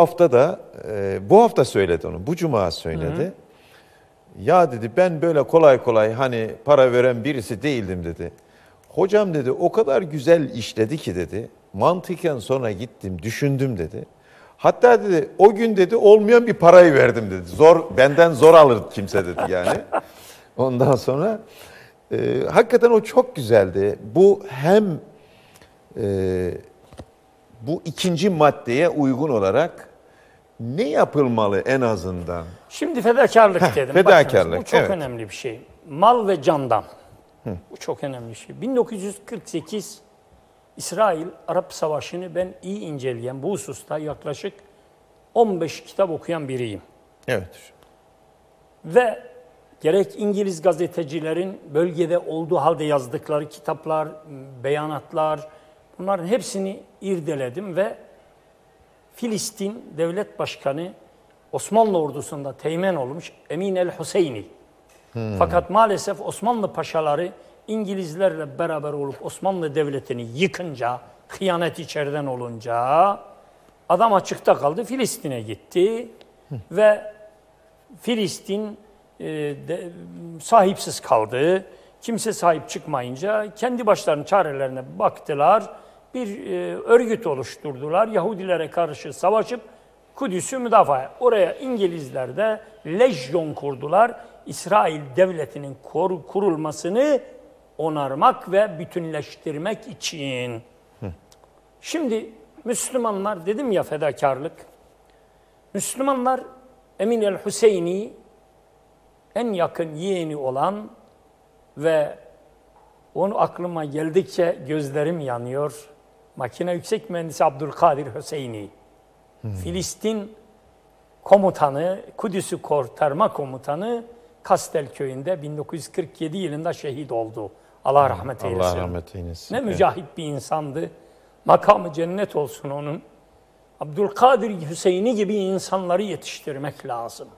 hafta söyledi onu, bu cuma söyledi. Hı. Ya dedi ben böyle kolay kolay hani para veren birisi değildim dedi. Hocam dedi o kadar güzel işledi ki dedi. Mantıken sonra gittim düşündüm dedi. Hatta dedi o gün dedi olmayan bir parayı verdim dedi. Benden zor alır kimse dedi yani. Ondan sonra hakikaten o çok güzeldi. Bu hem Bu ikinci maddeye uygun olarak ne yapılmalı en azından? Şimdi fedakarlık dedim. fedakarlık, Bakınız, bu çok evet. önemli bir şey. Mal ve candan. Bu çok önemli bir şey. 1948 İsrail-Arap Savaşı'nı ben iyi inceleyen, bu hususta yaklaşık 15 kitap okuyan biriyim. Evet. Ve gerek İngiliz gazetecilerin bölgede olduğu halde yazdıkları kitaplar, beyanatlar, bunların hepsini irdeledim ve Filistin Devlet Başkanı Osmanlı ordusunda teğmen olmuş Emin el-Hüseyni. Fakat maalesef Osmanlı paşaları İngilizlerle beraber olup Osmanlı Devleti'ni yıkınca, hıyanet içeriden olunca adam açıkta kaldı, Filistin'e gitti ve Filistin sahipsiz kaldı. Kimse sahip çıkmayınca kendi başlarının çarelerine baktılar. Bir örgüt oluşturdular. Yahudilere karşı savaşıp Kudüs'ü müdafaa. Oraya İngilizler de lejyon kurdular. İsrail devletinin kurulmasını onarmak ve bütünleştirmek için. Şimdi Müslümanlar, dedim ya fedakarlık. Müslümanlar Emin el-Hüseyni en yakın yeğeni olan ve onu aklıma geldikçe gözlerim yanıyor. Makine Yüksek Mühendisi Abdülkadir Hüseyni. Filistin komutanı, Kudüs'ü kurtarma komutanı Kastel köyünde 1947 yılında şehit oldu. Allah rahmet eylesin. Allah rahmet eylesin. Ne mücahit bir insandı. Makamı cennet olsun onun. Abdülkadir Hüseyni gibi insanları yetiştirmek lazım.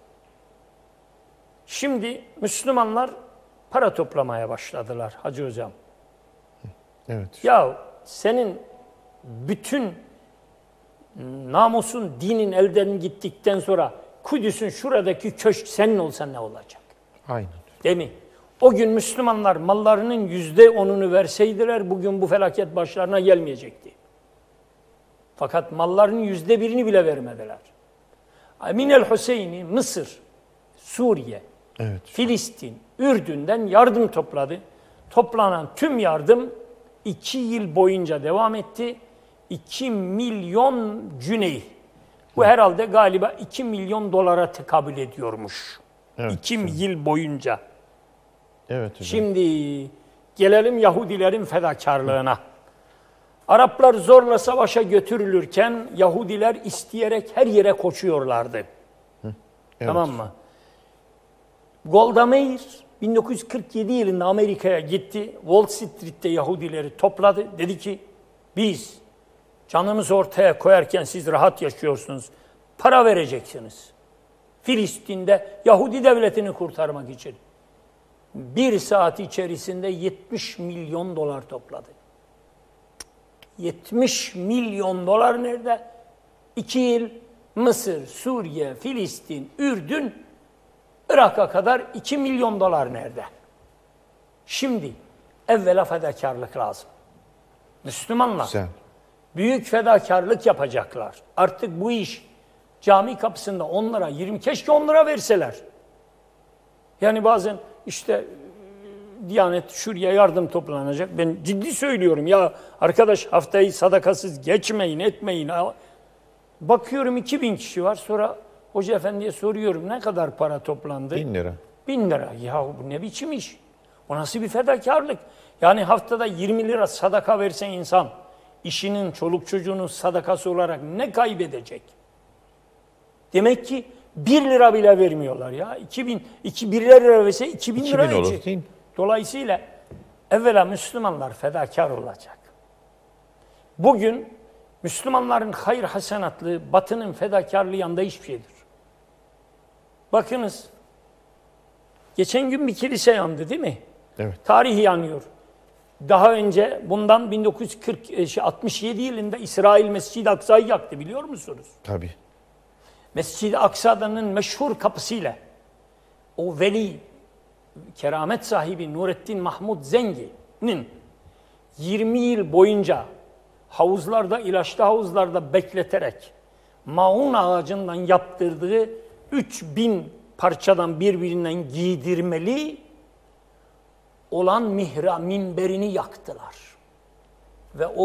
Şimdi Müslümanlar para toplamaya başladılar Hacı Hocam. Evet. Ya senin bütün namusun, dinin elden gittikten sonra Kudüs'ün şuradaki köşk senin olsa ne olacak? Aynen. Değil mi? O gün Müslümanlar mallarının %10'unu verseydiler bugün bu felaket başlarına gelmeyecekti. Fakat mallarının %1'ini bile vermediler. Emin el-Hüseyni Mısır, Suriye, Evet. Filistin, Ürdün'den yardım topladı. Toplanan tüm yardım 2 yıl boyunca devam etti. 2 milyon cüney. Bu herhalde galiba 2 milyon dolara tekabül ediyormuş. Evet, 2 yıl boyunca. Evet hocam. Şimdi gelelim Yahudilerin fedakarlığına. Araplar zorla savaşa götürülürken Yahudiler isteyerek her yere koşuyorlardı. Evet. Tamam mı? Golda Meir 1947 yılında Amerika'ya gitti. Wall Street'te Yahudileri topladı. Dedi ki biz canımızı ortaya koyarken siz rahat yaşıyorsunuz. Para vereceksiniz. Filistin'de Yahudi devletini kurtarmak için. 1 saat içerisinde 70 milyon dolar topladı. 70 milyon dolar nerede? 2 yıl Mısır, Suriye, Filistin, Ürdün, Irak'a kadar 2 milyon dolar nerede? Şimdi evvela fedakarlık lazım. Müslümanlar Güzel. büyük fedakarlık yapacaklar. Artık bu iş cami kapısında 10 lira, 20, keşke 10 lira verseler. Yani bazen işte Diyanet şuraya yardım toplanacak. Ben ciddi söylüyorum ya arkadaş haftayı sadakasız geçmeyin, etmeyin. Bakıyorum 2000 kişi var. Sonra hoca efendiye soruyorum ne kadar para toplandı? 1000 lira. 1000 lira. Ya bu ne biçim iş? O nasıl bir fedakarlık? Yani haftada 20 lira sadaka versen insan işinin, çoluk çocuğunun sadakası olarak ne kaybedecek? Demek ki 1 lira bile vermiyorlar ya. 1 lira verse 2000 lira 2000 olur verecek. değil mi? Dolayısıyla evvela Müslümanlar fedakar olacak. Bugün Müslümanların hayır hasenatlığı Batı'nın fedakarlığı yanında hiçbir şeydir. Bakınız, geçen gün bir kilise yandı değil mi? Evet. Tarih yanıyor. Daha önce bundan 1967 yılında İsrail Mescid-i Aksa'yı yaktı biliyor musunuz? Tabii. Mescid-i Aksa'nın meşhur kapısıyla o veli, keramet sahibi Nurettin Mahmud Zengi'nin 20 yıl boyunca havuzlarda, ilaçlı havuzlarda bekleterek maun ağacından yaptırdığı 3000 parçadan birbirinden giydirmeli olan minberini yaktılar. Ve o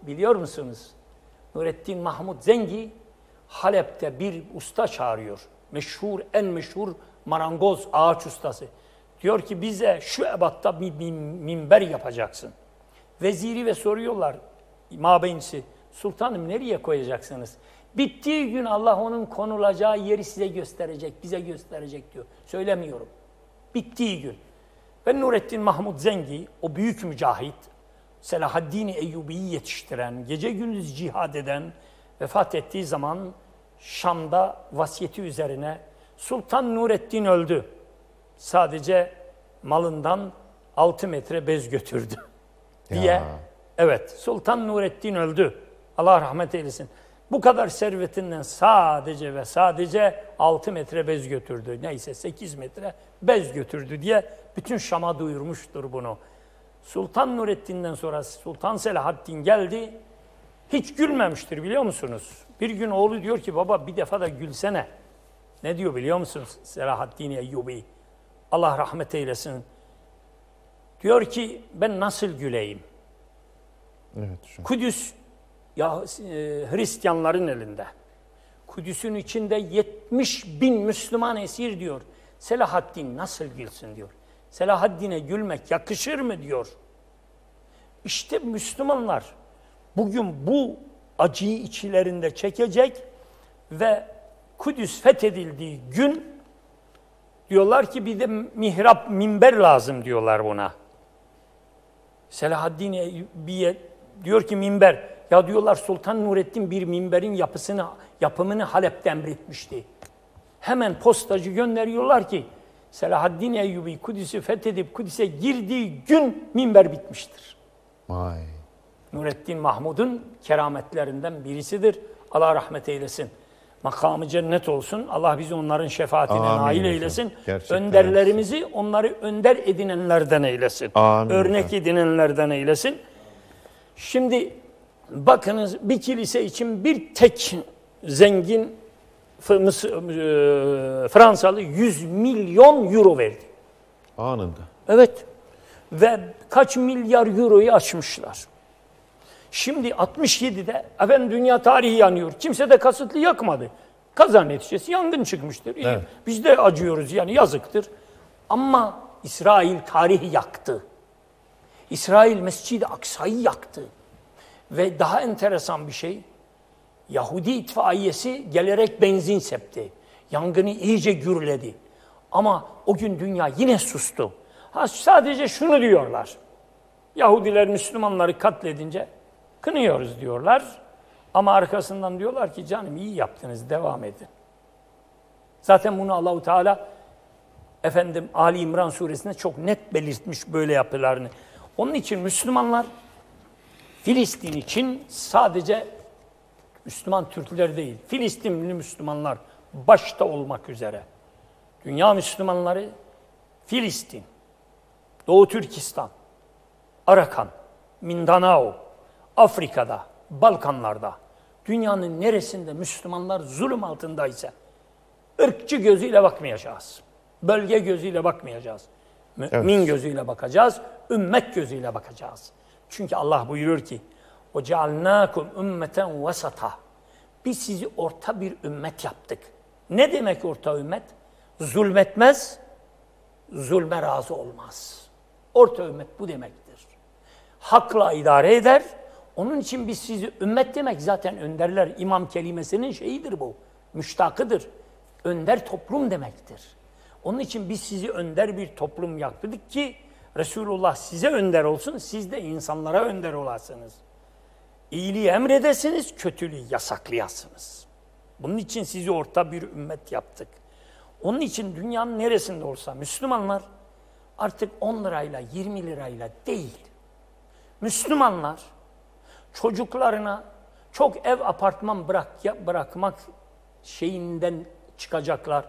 biliyor musunuz? Nurettin Mahmud Zengi Halep'te bir usta çağırıyor. Meşhur, en meşhur marangoz, ağaç ustası. Diyor ki bize şu ebatta bir minber yapacaksın. Veziri ve soruyorlar mabeyinsi, sultanım nereye koyacaksınız? Bittiği gün Allah onun konulacağı yeri size gösterecek, bize gösterecek diyor. Söylemiyorum. Bittiği gün. Ve Nurettin Mahmud Zengi, o büyük mücahit, Selahaddin Eyyubi'yi yetiştiren, gece gündüz cihad eden, vefat ettiği zaman Şam'da vasiyeti üzerine Sultan Nurettin öldü. Sadece malından 6 metre bez götürdü diye. Evet, Sultan Nurettin öldü. Allah rahmet eylesin. Bu kadar servetinden sadece ve sadece 6 metre bez götürdü. Neyse 8 metre bez götürdü diye bütün Şam'a duyurmuştur bunu. Sultan Nurettin'den sonra Sultan Selahaddin geldi. Hiç gülmemiştir biliyor musunuz? Bir gün oğlu diyor ki baba bir defa da gülsene. Ne diyor biliyor musunuz Selahaddin Eyyubi? Allah rahmet eylesin. Diyor ki ben nasıl güleyim? Evet, Kudüs Hristiyanların elinde. Kudüs'ün içinde 70.000 Müslüman esir diyor. Selahaddin nasıl gülsün diyor. Selahaddin'e gülmek yakışır mı diyor. İşte Müslümanlar bugün bu acıyı içlerinde çekecek ve Kudüs fethedildiği gün diyorlar ki bir de mihrap, minber lazım diyorlar buna. Selahaddin Eyyubi'ye diyor ki minber. Ya diyorlar Sultan Nurettin bir minberin yapımını Halep'te emretmişti. Hemen postacı gönderiyorlar ki Selahaddin Eyyubi Kudüs'ü fethedip Kudüs'e girdiği gün minber bitmiştir. Vay. Nurettin Mahmud'un kerametlerinden birisidir. Allah rahmet eylesin. Makamı cennet olsun. Allah bizi onların şefaatine nail eylesin. Gerçekten Önderlerimizi onları önder edinenlerden eylesin. Amin. Örnek edinenlerden eylesin. Şimdi bakınız bir kilise için bir tek zengin Fransalı 100 milyon euro verdi. Anında. Evet. Ve kaç milyar euroyu açmışlar. Şimdi 67'de efendim dünya tarihi yanıyor. Kimse de kasıtlı yakmadı. Kaza neticesi yangın çıkmıştır. Evet. Biz de acıyoruz yani yazıktır. Ama İsrail tarihi yaktı. İsrail Mescid-i Aksa'yı yaktı. Ve daha enteresan bir şey, Yahudi itfaiyesi gelerek benzin septi. Yangını iyice gürledi. Ama o gün dünya yine sustu. Sadece şunu diyorlar. Yahudiler Müslümanları katledince kınıyoruz diyorlar. Ama arkasından diyorlar ki canım iyi yaptınız, devam edin. Zaten bunu Allah-u Teala Ali İmran suresinde çok net belirtmiş böyle yapılarını. Onun için Müslümanlar Filistin için sadece Müslüman Türkler değil, Filistinli Müslümanlar başta olmak üzere. Dünya Müslümanları Filistin, Doğu Türkistan, Arakan, Mindanao, Afrika'da, Balkanlarda, dünyanın neresinde Müslümanlar zulüm altındaysa, ırkçı gözüyle bakmayacağız. Bölge gözüyle bakmayacağız. Mümin gözüyle bakacağız, ümmet gözüyle bakacağız. Çünkü Allah buyuruyor ki, وَجَعَلْنَاكُمْ ümmeten وَسَطًا. Biz sizi orta bir ümmet yaptık. Ne demek orta ümmet? Zulmetmez, zulme razı olmaz. Orta ümmet bu demektir. Hakla idare eder. Onun için biz sizi ümmet demek zaten önderler. İmam kelimesinin şeyidir bu. Müştakıdır. Önder toplum demektir. Onun için biz sizi önder bir toplum yaptık ki Resulullah size önder olsun, siz de insanlara önder olasınız. İyiliği emredesiniz, kötülüğü yasaklayasınız. Bunun için sizi orta bir ümmet yaptık. Onun için dünyanın neresinde olsa Müslümanlar artık 10 lirayla, 20 lirayla değil. Müslümanlar çocuklarına çok ev apartman bırakmak şeyinden çıkacaklar.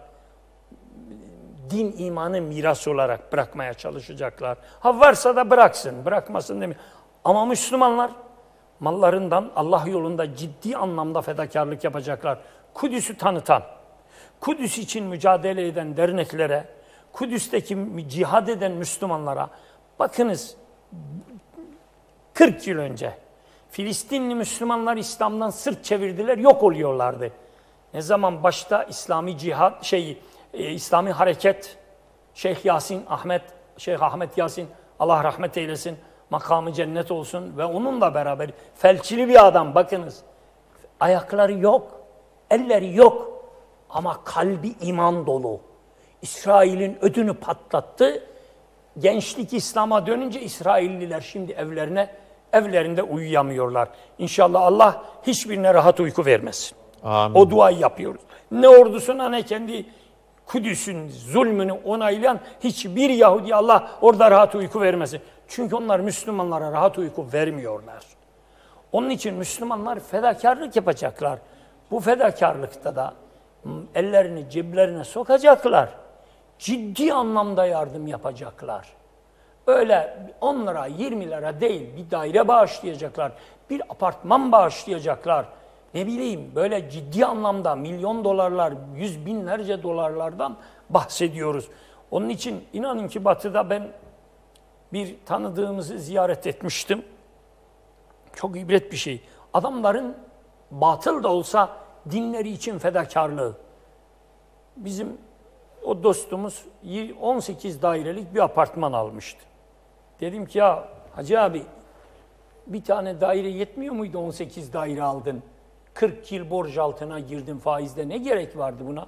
Din imanı miras olarak bırakmaya çalışacaklar. Ha varsa da bıraksın, bırakmasın demiyor. Ama Müslümanlar mallarından Allah yolunda ciddi anlamda fedakarlık yapacaklar. Kudüs'ü tanıtan, Kudüs için mücadele eden derneklere, Kudüs'teki cihad eden Müslümanlara bakınız 40 yıl önce Filistinli Müslümanlar İslam'dan sırt çevirdiler, yok oluyorlardı. Ne zaman başta İslami cihat, İslami hareket, Şeyh Ahmet Yasin, Allah rahmet eylesin, makamı cennet olsun ve onunla beraber felçli bir adam, bakınız. Ayakları yok, elleri yok ama kalbi iman dolu. İsrail'in ödünü patlattı. Gençlik İslam'a dönünce İsrailliler şimdi evlerinde uyuyamıyorlar. İnşallah Allah hiçbirine rahat uyku vermesin. Amin. O duayı yapıyoruz. Ne ordusuna ne kendi Kudüs'ün zulmünü onaylayan hiçbir Yahudi Allah orada rahat uyku vermesin. Çünkü onlar Müslümanlara rahat uyku vermiyorlar. Onun için Müslümanlar fedakarlık yapacaklar. Bu fedakarlıkta da ellerini ceplerine sokacaklar. Ciddi anlamda yardım yapacaklar. Öyle 10 lira, 20 lira değil, bir daire bağışlayacaklar, bir apartman bağışlayacaklar. Ne bileyim, böyle ciddi anlamda milyon dolarlar, yüz binlerce dolarlardan bahsediyoruz. Onun için inanın ki Batı'da ben bir tanıdığımızı ziyaret etmiştim. Çok ibret bir şey. Adamların batıl da olsa dinleri için fedakarlığı. Bizim o dostumuz 18 dairelik bir apartman almıştı. Dedim ki ya Hacı abi, bir tane daire yetmiyor muydu, 18 daire aldın? 40 yıl borç altına girdin faizde, ne gerek vardı buna?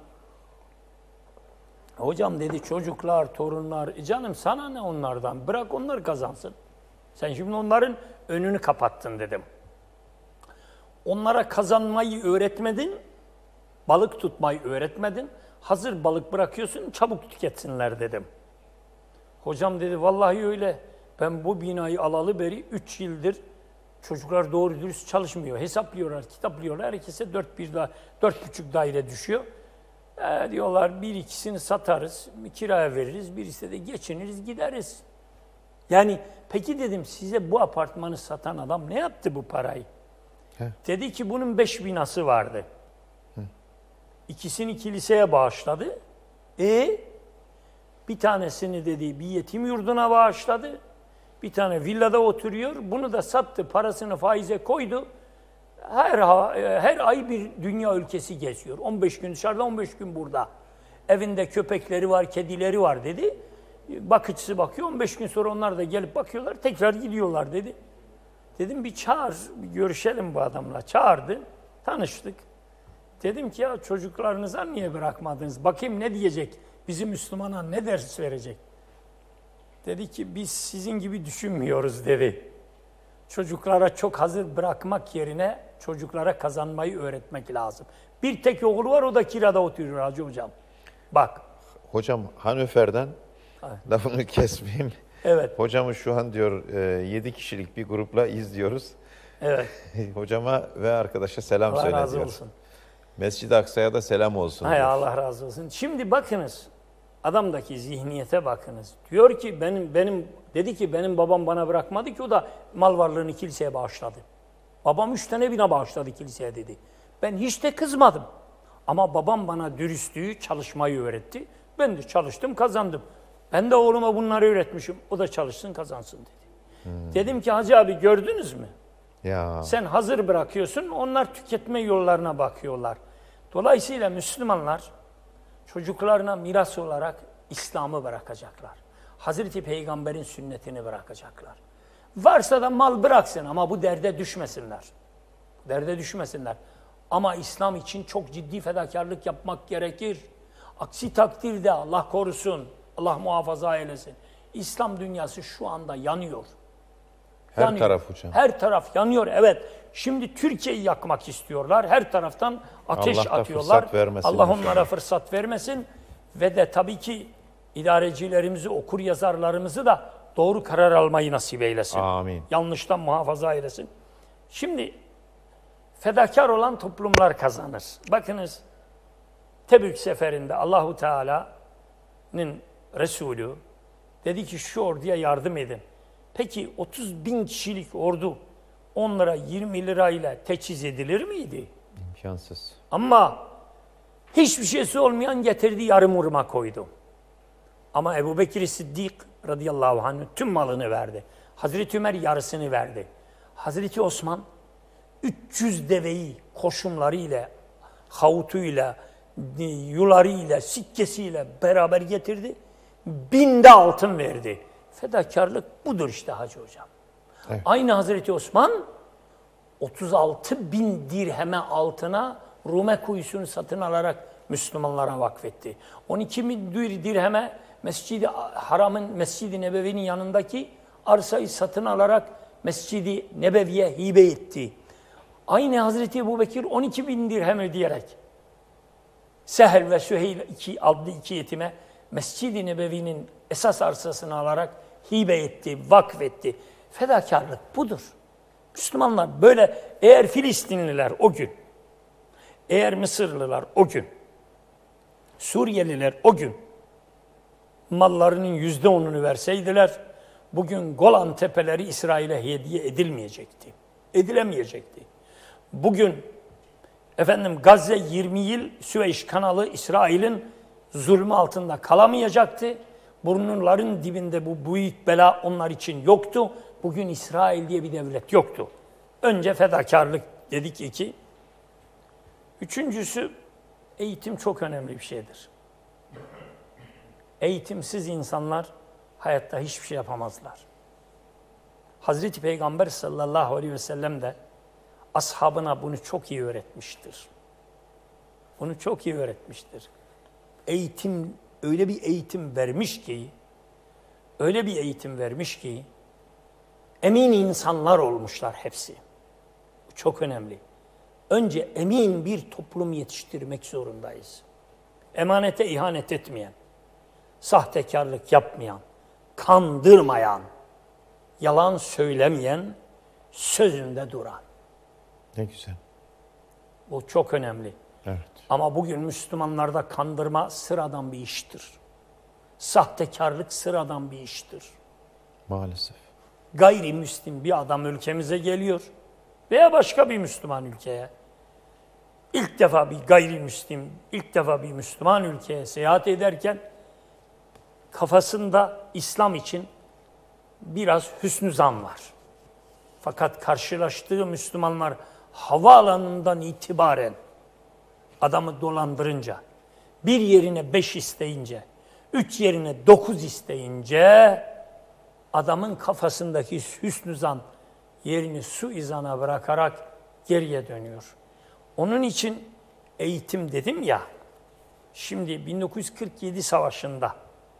Hocam dedi, çocuklar, torunlar, canım sana ne onlardan, bırak onlar kazansın. Sen şimdi onların önünü kapattın dedim. Onlara kazanmayı öğretmedin, balık tutmayı öğretmedin. Hazır balık bırakıyorsun, çabuk tüketsinler dedim. Hocam dedi, vallahi öyle. Ben bu binayı alalı beri 3 yıldır çocuklar doğru dürüst çalışmıyor. Hesaplıyorlar, kitaplıyorlar. Herkese 4,5 daire düşüyor. Diyorlar bir ikisini satarız, kiraya veririz, birisi de geçiniriz, gideriz. Yani peki dedim, size bu apartmanı satan adam ne yaptı bu parayı? Dedi ki bunun 5 binası vardı. İkisini kiliseye bağışladı. Bir tanesini dedi bir yetim yurduna bağışladı. Bir tane villada oturuyor. Bunu da sattı, parasını faize koydu. Her ay bir dünya ülkesi geziyor. 15 gün dışarıda, 15 gün burada. Evinde köpekleri var, kedileri var dedi. Bakıcısı bakıyor, 15 gün sonra onlar da gelip bakıyorlar, tekrar gidiyorlar dedi. Dedim bir çağır, bir görüşelim bu adamla. Çağırdı, tanıştık. Dedim ki ya çocuklarınıza niye bırakmadınız? Bakayım ne diyecek? Bizim Müslümana ne ders verecek? Dedi ki biz sizin gibi düşünmüyoruz dedi. Çocuklara çok hazır bırakmak yerine çocuklara kazanmayı öğretmek lazım. Bir tek oğlu var, o da kirada oturuyor Hacı hocam. Bak. Hocam Hanöfer'den, lafını kesmeyeyim. Evet. Hocamı şu an diyor 7 kişilik bir grupla izliyoruz. Evet. Hocama ve arkadaşa selam Allah söyle razı diyor. olsun. Mescid-i Aksa'ya da selam olsun. Hay diyor. Allah razı olsun. Şimdi bakınız, adamdaki zihniyete bakınız. Diyor ki dedi ki benim babam bana bırakmadı ki, o da mal varlığını kiliseye bağışladı. Babam 3 tane bina bağışladı kiliseye dedi. Ben hiç de kızmadım. Ama babam bana dürüstlüğü, çalışmayı öğretti. Ben de çalıştım, kazandım. Ben de oğluma bunları öğretmişim. O da çalışsın, kazansın dedi. Dedim ki Hacı abi gördünüz mü? Ya. Sen hazır bırakıyorsun, onlar tüketme yollarına bakıyorlar. Dolayısıyla Müslümanlar çocuklarına miras olarak İslam'ı bırakacaklar. Hazreti Peygamber'in sünnetini bırakacaklar. Varsa da mal bıraksın ama bu derde düşmesinler. Derde düşmesinler. Ama İslam için çok ciddi fedakarlık yapmak gerekir. Aksi takdirde Allah korusun, Allah muhafaza eylesin. İslam dünyası şu anda yanıyor. Her taraf hocam. Her taraf yanıyor, evet. Şimdi Türkiye'yi yakmak istiyorlar. Her taraftan ateş Allah da atıyorlar. fırsat vermesin Allah inşallah. onlara fırsat vermesin. Ve de tabii ki idarecilerimizi, okur yazarlarımızı da doğru karar almayı nasip eylesin. Amin. Yanlıştan muhafaza eylesin. Şimdi fedakar olan toplumlar kazanır. Bakınız, Tebük seferinde Allahu Teala'nın Resulü dedi ki şu orduya yardım edin. Peki 30 bin kişilik ordu 10 lira 20 lirayla teçhiz edilir miydi? İmkansız. Ama hiçbir şeysi olmayan getirdi, yarım hurma koydu. Ama Ebu Bekir Sıddık radıyallahu anh tüm malını verdi. Hazreti Ömer yarısını verdi. Hazreti Osman 300 deveyi koşumlarıyla, havutuyla, yularıyla, sikkesiyle beraber getirdi. 1000 de altın verdi. Fedakarlık budur işte Hacı Hocam. Evet. Aynı Hazreti Osman 36.000 dirheme altına Rume kuyusunu satın alarak Müslümanlara vakfetti. 12.000 dirheme Mescid-i Haram'ın, Mescid-i Nebevi'nin yanındaki arsayı satın alarak Mescid-i Nebevi'ye hibe etti. Aynı Hazreti Ebubekir 12.000 dirhem ödeyerek Sehel ve Süheyl adlı iki yetime Mescid-i Nebevi'nin esas arsasını alarak hibe etti, vakfetti. Fedakarlık budur. Müslümanlar böyle, eğer Filistinliler o gün, eğer Mısırlılar o gün, Suriyeliler o gün mallarının %10'unu verseydiler, bugün Golan Tepeleri İsrail'e hediye edilmeyecekti. Edilemeyecekti. Bugün Gazze 20 yıl Süveyş kanalı İsrail'in zulmü altında kalamayacaktı. Burnların dibinde bu büyük bela onlar için yoktu. Bugün İsrail diye bir devlet yoktu. Önce fedakarlık dedik 2. Üçüncüsü, eğitim çok önemli bir şeydir. Eğitimsiz insanlar hayatta hiçbir şey yapamazlar. Hazreti Peygamber sallallahu aleyhi ve sellem de ashabına bunu çok iyi öğretmiştir. Bunu çok iyi öğretmiştir. Eğitim, öyle bir eğitim vermiş ki, öyle bir eğitim vermiş ki, emin insanlar olmuşlar hepsi. Bu çok önemli. Önce emin bir toplum yetiştirmek zorundayız. Emanete ihanet etmeyen, sahtekarlık yapmayan, kandırmayan, yalan söylemeyen, sözünde duran. Ne güzel. Bu çok önemli. Evet. Ama bugün Müslümanlarda kandırma sıradan bir iştir. Sahtekarlık sıradan bir iştir. Maalesef. Gayrimüslim bir adam ülkemize geliyor veya başka bir Müslüman ülkeye. İlk defa bir gayrimüslim, ilk defa bir Müslüman ülkeye seyahat ederken kafasında İslam için biraz hüsnü zan var. Fakat karşılaştığı Müslümanlar havaalanından itibaren adamı dolandırınca, bir yerine 5 isteyince, 3 yerine 9 isteyince adamın kafasındaki hüsnü zan yerini suizana bırakarak geriye dönüyor. Onun için eğitim dedim ya, şimdi 1947 savaşında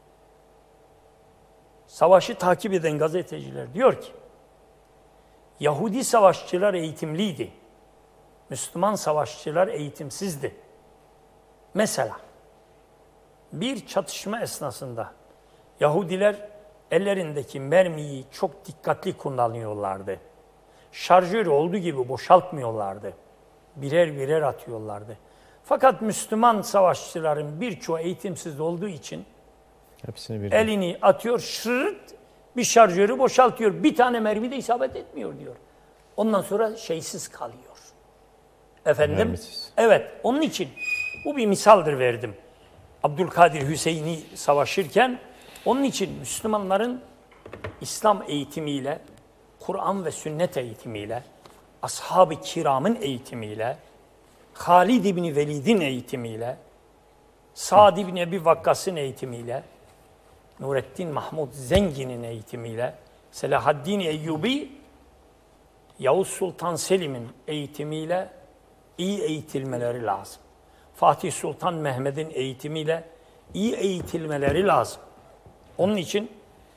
savaşı takip eden gazeteciler diyor ki, Yahudi savaşçılar eğitimliydi, Müslüman savaşçılar eğitimsizdi. Mesela bir çatışma esnasında Yahudiler ellerindeki mermiyi çok dikkatli kullanıyorlardı. Şarjör olduğu gibi boşaltmıyorlardı. Birer birer atıyorlardı. Fakat Müslüman savaşçıların birçoğu eğitimsiz olduğu için Hepsini bir elini atıyor, şırt bir şarjörü boşaltıyor. Bir tane mermi de isabet etmiyor diyor. Ondan sonra şeysiz kalıyor. Mermisiz. Evet, onun için bu bir misaldır verdim. Abdülkadir Hüseyin'i savaşırken, onun için Müslümanların İslam eğitimiyle, Kur'an ve sünnet eğitimiyle, ashab-ı kiramın eğitimiyle, Halid İbni Velid'in eğitimiyle, Sa'd İbni Ebi Vakkas'ın eğitimiyle, Nurettin Mahmud Zengin'in eğitimiyle, Selahaddin Eyyubi, Yavuz Sultan Selim'in eğitimiyle iyi eğitilmeleri lazım. Fatih Sultan Mehmet'in eğitimiyle iyi eğitilmeleri lazım. Onun için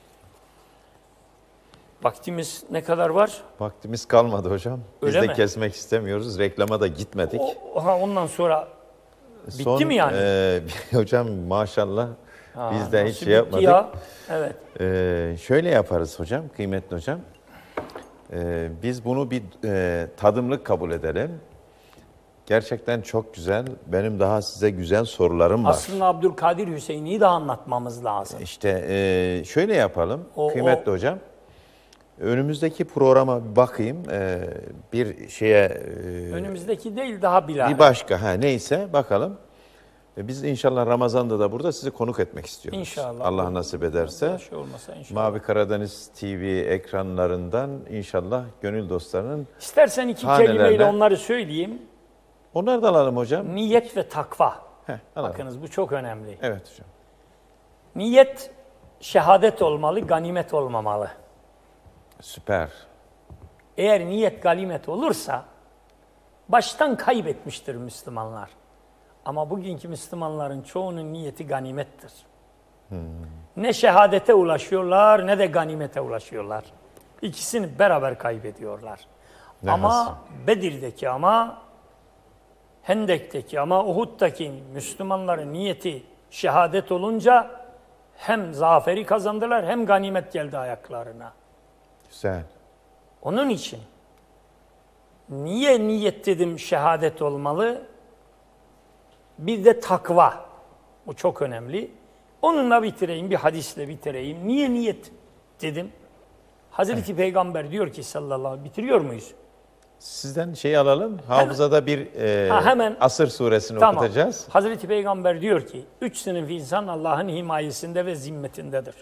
vaktimiz ne kadar var? Vaktimiz kalmadı hocam. Biz Öyle de mi? kesmek istemiyoruz. Reklama da gitmedik. Ondan sonra bitti mi yani? Hocam maşallah biz de hiç Nasıl şey yapmadık. bitti ya? Evet. Şöyle yaparız hocam, kıymetli hocam. Biz bunu bir tadımlık kabul edelim. Gerçekten çok güzel. Benim daha size güzel sorularım var. Aslında Abdülkadir Hüseyin'i de anlatmamız lazım. İşte şöyle yapalım kıymetli hocam. Önümüzdeki programa bir bakayım. Bir şeye... Önümüzdeki değil, daha bilahare. Bir başka neyse bakalım. Biz inşallah Ramazan'da da burada sizi konuk etmek istiyoruz. İnşallah. Allah nasip ederse. Şey olmasa inşallah. Mavi Karadeniz TV ekranlarından inşallah gönül dostlarının İstersen iki hanelerden- kelimeyle onları söyleyeyim. onları da alalım hocam. Niyet ve takva. Alalım. Bakınız bu çok önemli. Evet hocam. Niyet şehadet olmalı, ganimet olmamalı. Süper. Eğer niyet ganimet olursa baştan kaybetmiştir Müslümanlar. Ama bugünkü Müslümanların çoğunun niyeti ganimettir. Ne şehadete ulaşıyorlar ne de ganimete ulaşıyorlar. İkisini beraber kaybediyorlar. Ne ama hasıl. Bedir'deki ama Hendek'teki ama Uhud'daki Müslümanların niyeti şehadet olunca hem zaferi kazandılar hem ganimet geldi ayaklarına. Güzel. Onun için niye niyet dedim şehadet olmalı? Bir de takva. Bu çok önemli. Onunla bitireyim, bir hadisle bitireyim. Niye niyet dedim? Hazreti Peygamber diyor ki sallallahu aleyhi ve sellem, bitiriyor muyuz? Sizden şeyi alalım. Hafızada bir hemen. Asır suresini okutacağız. Hazreti Peygamber diyor ki, 3 sınıf insan Allah'ın himayesinde ve zimmetindedir.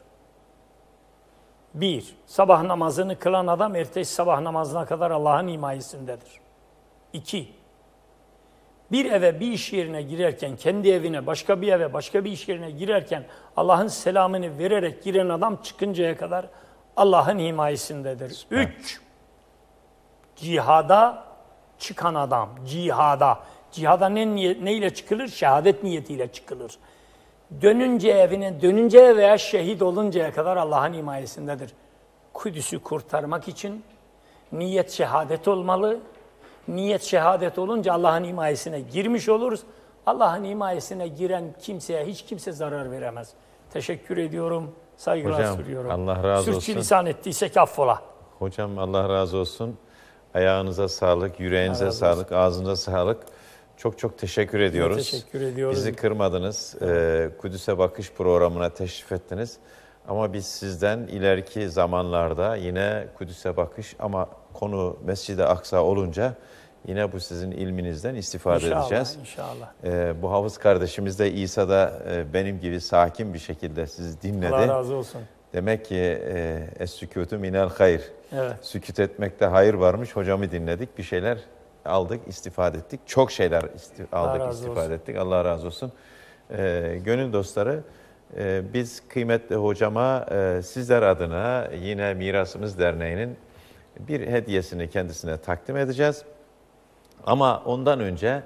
1. Sabah namazını kılan adam ertesi sabah namazına kadar Allah'ın himayesindedir. 2. Bir eve bir iş yerine girerken, kendi evine, başka bir eve, başka bir iş yerine girerken Allah'ın selamını vererek giren adam çıkıncaya kadar Allah'ın himayesindedir. 3. Cihada çıkan adam, cihada. Cihada ne ile çıkılır? Şehadet niyetiyle çıkılır. Dönünce evine, dönünce veya şehit oluncaya kadar Allah'ın himayesindedir. Kudüs'ü kurtarmak için niyet şehadet olmalı. Niyet şehadet olunca Allah'ın himayesine girmiş oluruz. Allah'ın himayesine giren kimseye hiç kimse zarar veremez. Teşekkür ediyorum, saygılar Hocam, sunuyorum. Allah razı olsun. Sürçülisan ettiysek affola. Hocam Allah razı olsun. Ayağınıza sağlık, yüreğinize razı sağlık, ağzınıza sağlık. Çok çok teşekkür ediyoruz. Teşekkür ediyoruz. Bizi kırmadınız. Kudüs'e Bakış programına teşrif ettiniz. Ama biz sizden ileriki zamanlarda yine Kudüs'e Bakış ama konu Mescid-i Aksa olunca yine bu sizin ilminizden istifade edeceğiz. İnşallah. Bu Hafız kardeşimiz de İsa'da benim gibi sakin bir şekilde sizi dinledi. Allah razı olsun. Demek ki es-sükûtü minel hayr. Evet. Sükût etmekte hayır varmış. Hocamı dinledik. Bir şeyler aldık, istifade ettik. Çok şeyler aldık, razı istifade olsun. ettik. Allah razı olsun. Gönül dostları, biz kıymetli hocama sizler adına yine Mirasımız Derneği'nin bir hediyesini kendisine takdim edeceğiz. Ama ondan önce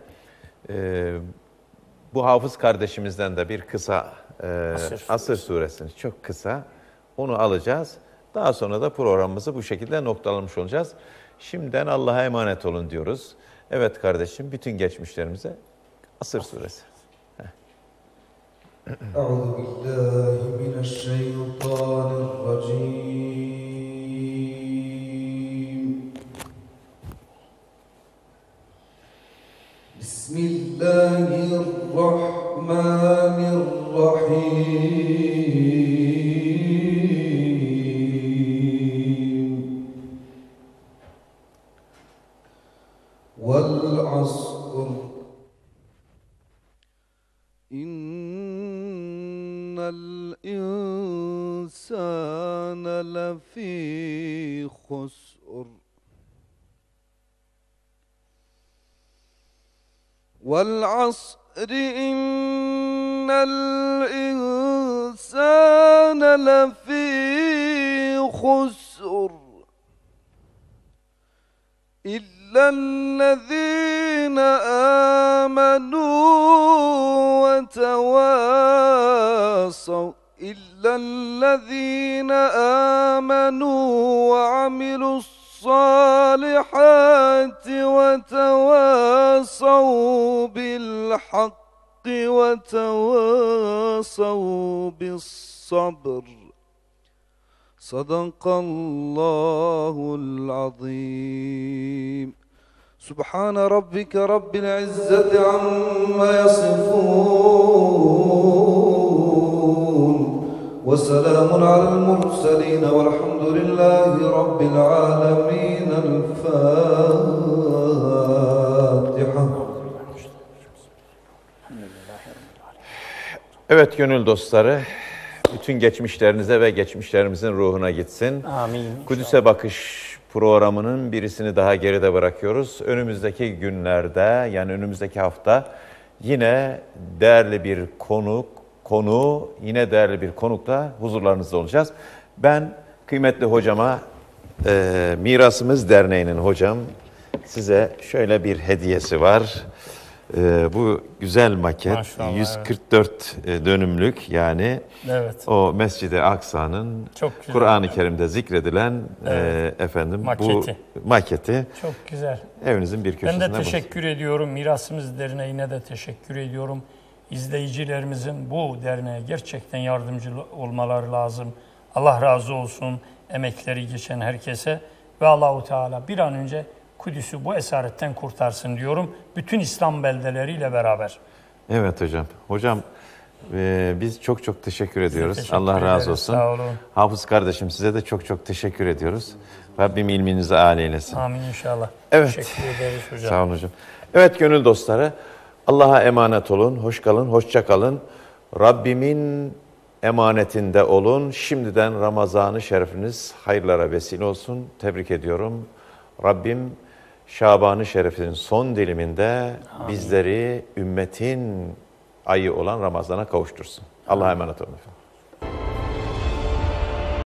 bu hafız kardeşimizden de bir kısa Asır suresini çok kısa onu alacağız. Daha sonra da programımızı bu şekilde noktalamış olacağız. Şimdiden Allah'a emanet olun diyoruz. Evet kardeşim, bütün geçmişlerimize Asır suresi. أعوذ بالله من الشيطان الرجيم بسم الله الرحمن الرحيم والعصر إن الإنسان لفي خسر والعصر إن الإنسان لفي خسر إلا الذين آمنوا وعملوا الصالحات وتواصوا بالحق وتواصوا بالصبر صدق الله العظيم سبحان ربك رب العزة عما يصفون وسلام على المرسلين والحمد لله رب العالمين الفاتحة. Elhamdülillahi Rabbil Evet gönül dostları, bütün geçmişlerinize ve geçmişlerimizin ruhuna gitsin. Amin. Kudüs'e Bakış programının birisini daha geride bırakıyoruz. Önümüzdeki günlerde, yani önümüzdeki hafta yine değerli bir yine değerli bir konukla huzurlarınızda olacağız. Ben kıymetli hocama, Mirasımız Derneği'nin hocam, size şöyle bir hediyesi var. Bu güzel maket, Maşallah, 144 dönümlük, yani Evet. o Mescid-i Aksa'nın Çok güzel. Kur'an-ı Kerim'de zikredilen Maketi. bu maketi Çok güzel. evinizin bir Ben köşesinde de teşekkür ediyorum. Mirasımız Derneği'ne de teşekkür ediyorum. İzleyicilerimizin bu derneğe gerçekten yardımcı olmaları lazım. Allah razı olsun emekleri geçen herkese ve Allahu Teala bir an önce Kudüs'ü bu esaretten kurtarsın diyorum. Bütün İslam beldeleriyle beraber. Evet hocam. Hocam biz çok teşekkür ediyoruz. teşekkür Allah razı ederiz, olsun. sağ olun. Hafız kardeşim, size de çok teşekkür ediyoruz. Rabbim ilminizi âli eylesin. Amin inşallah. Evet. Teşekkür ederiz hocam. Sağ olun hocam. Evet gönül dostları, Allah'a emanet olun, hoş kalın, hoşça kalın. Rabbimin emanetinde olun. Şimdiden Ramazan-ı Şerifiniz hayırlara vesile olsun. Tebrik ediyorum. Rabbim Şaban-ı Şerif'in son diliminde bizleri ümmetin ayı olan Ramazan'a kavuştursun. Allah'a emanet olun efendim.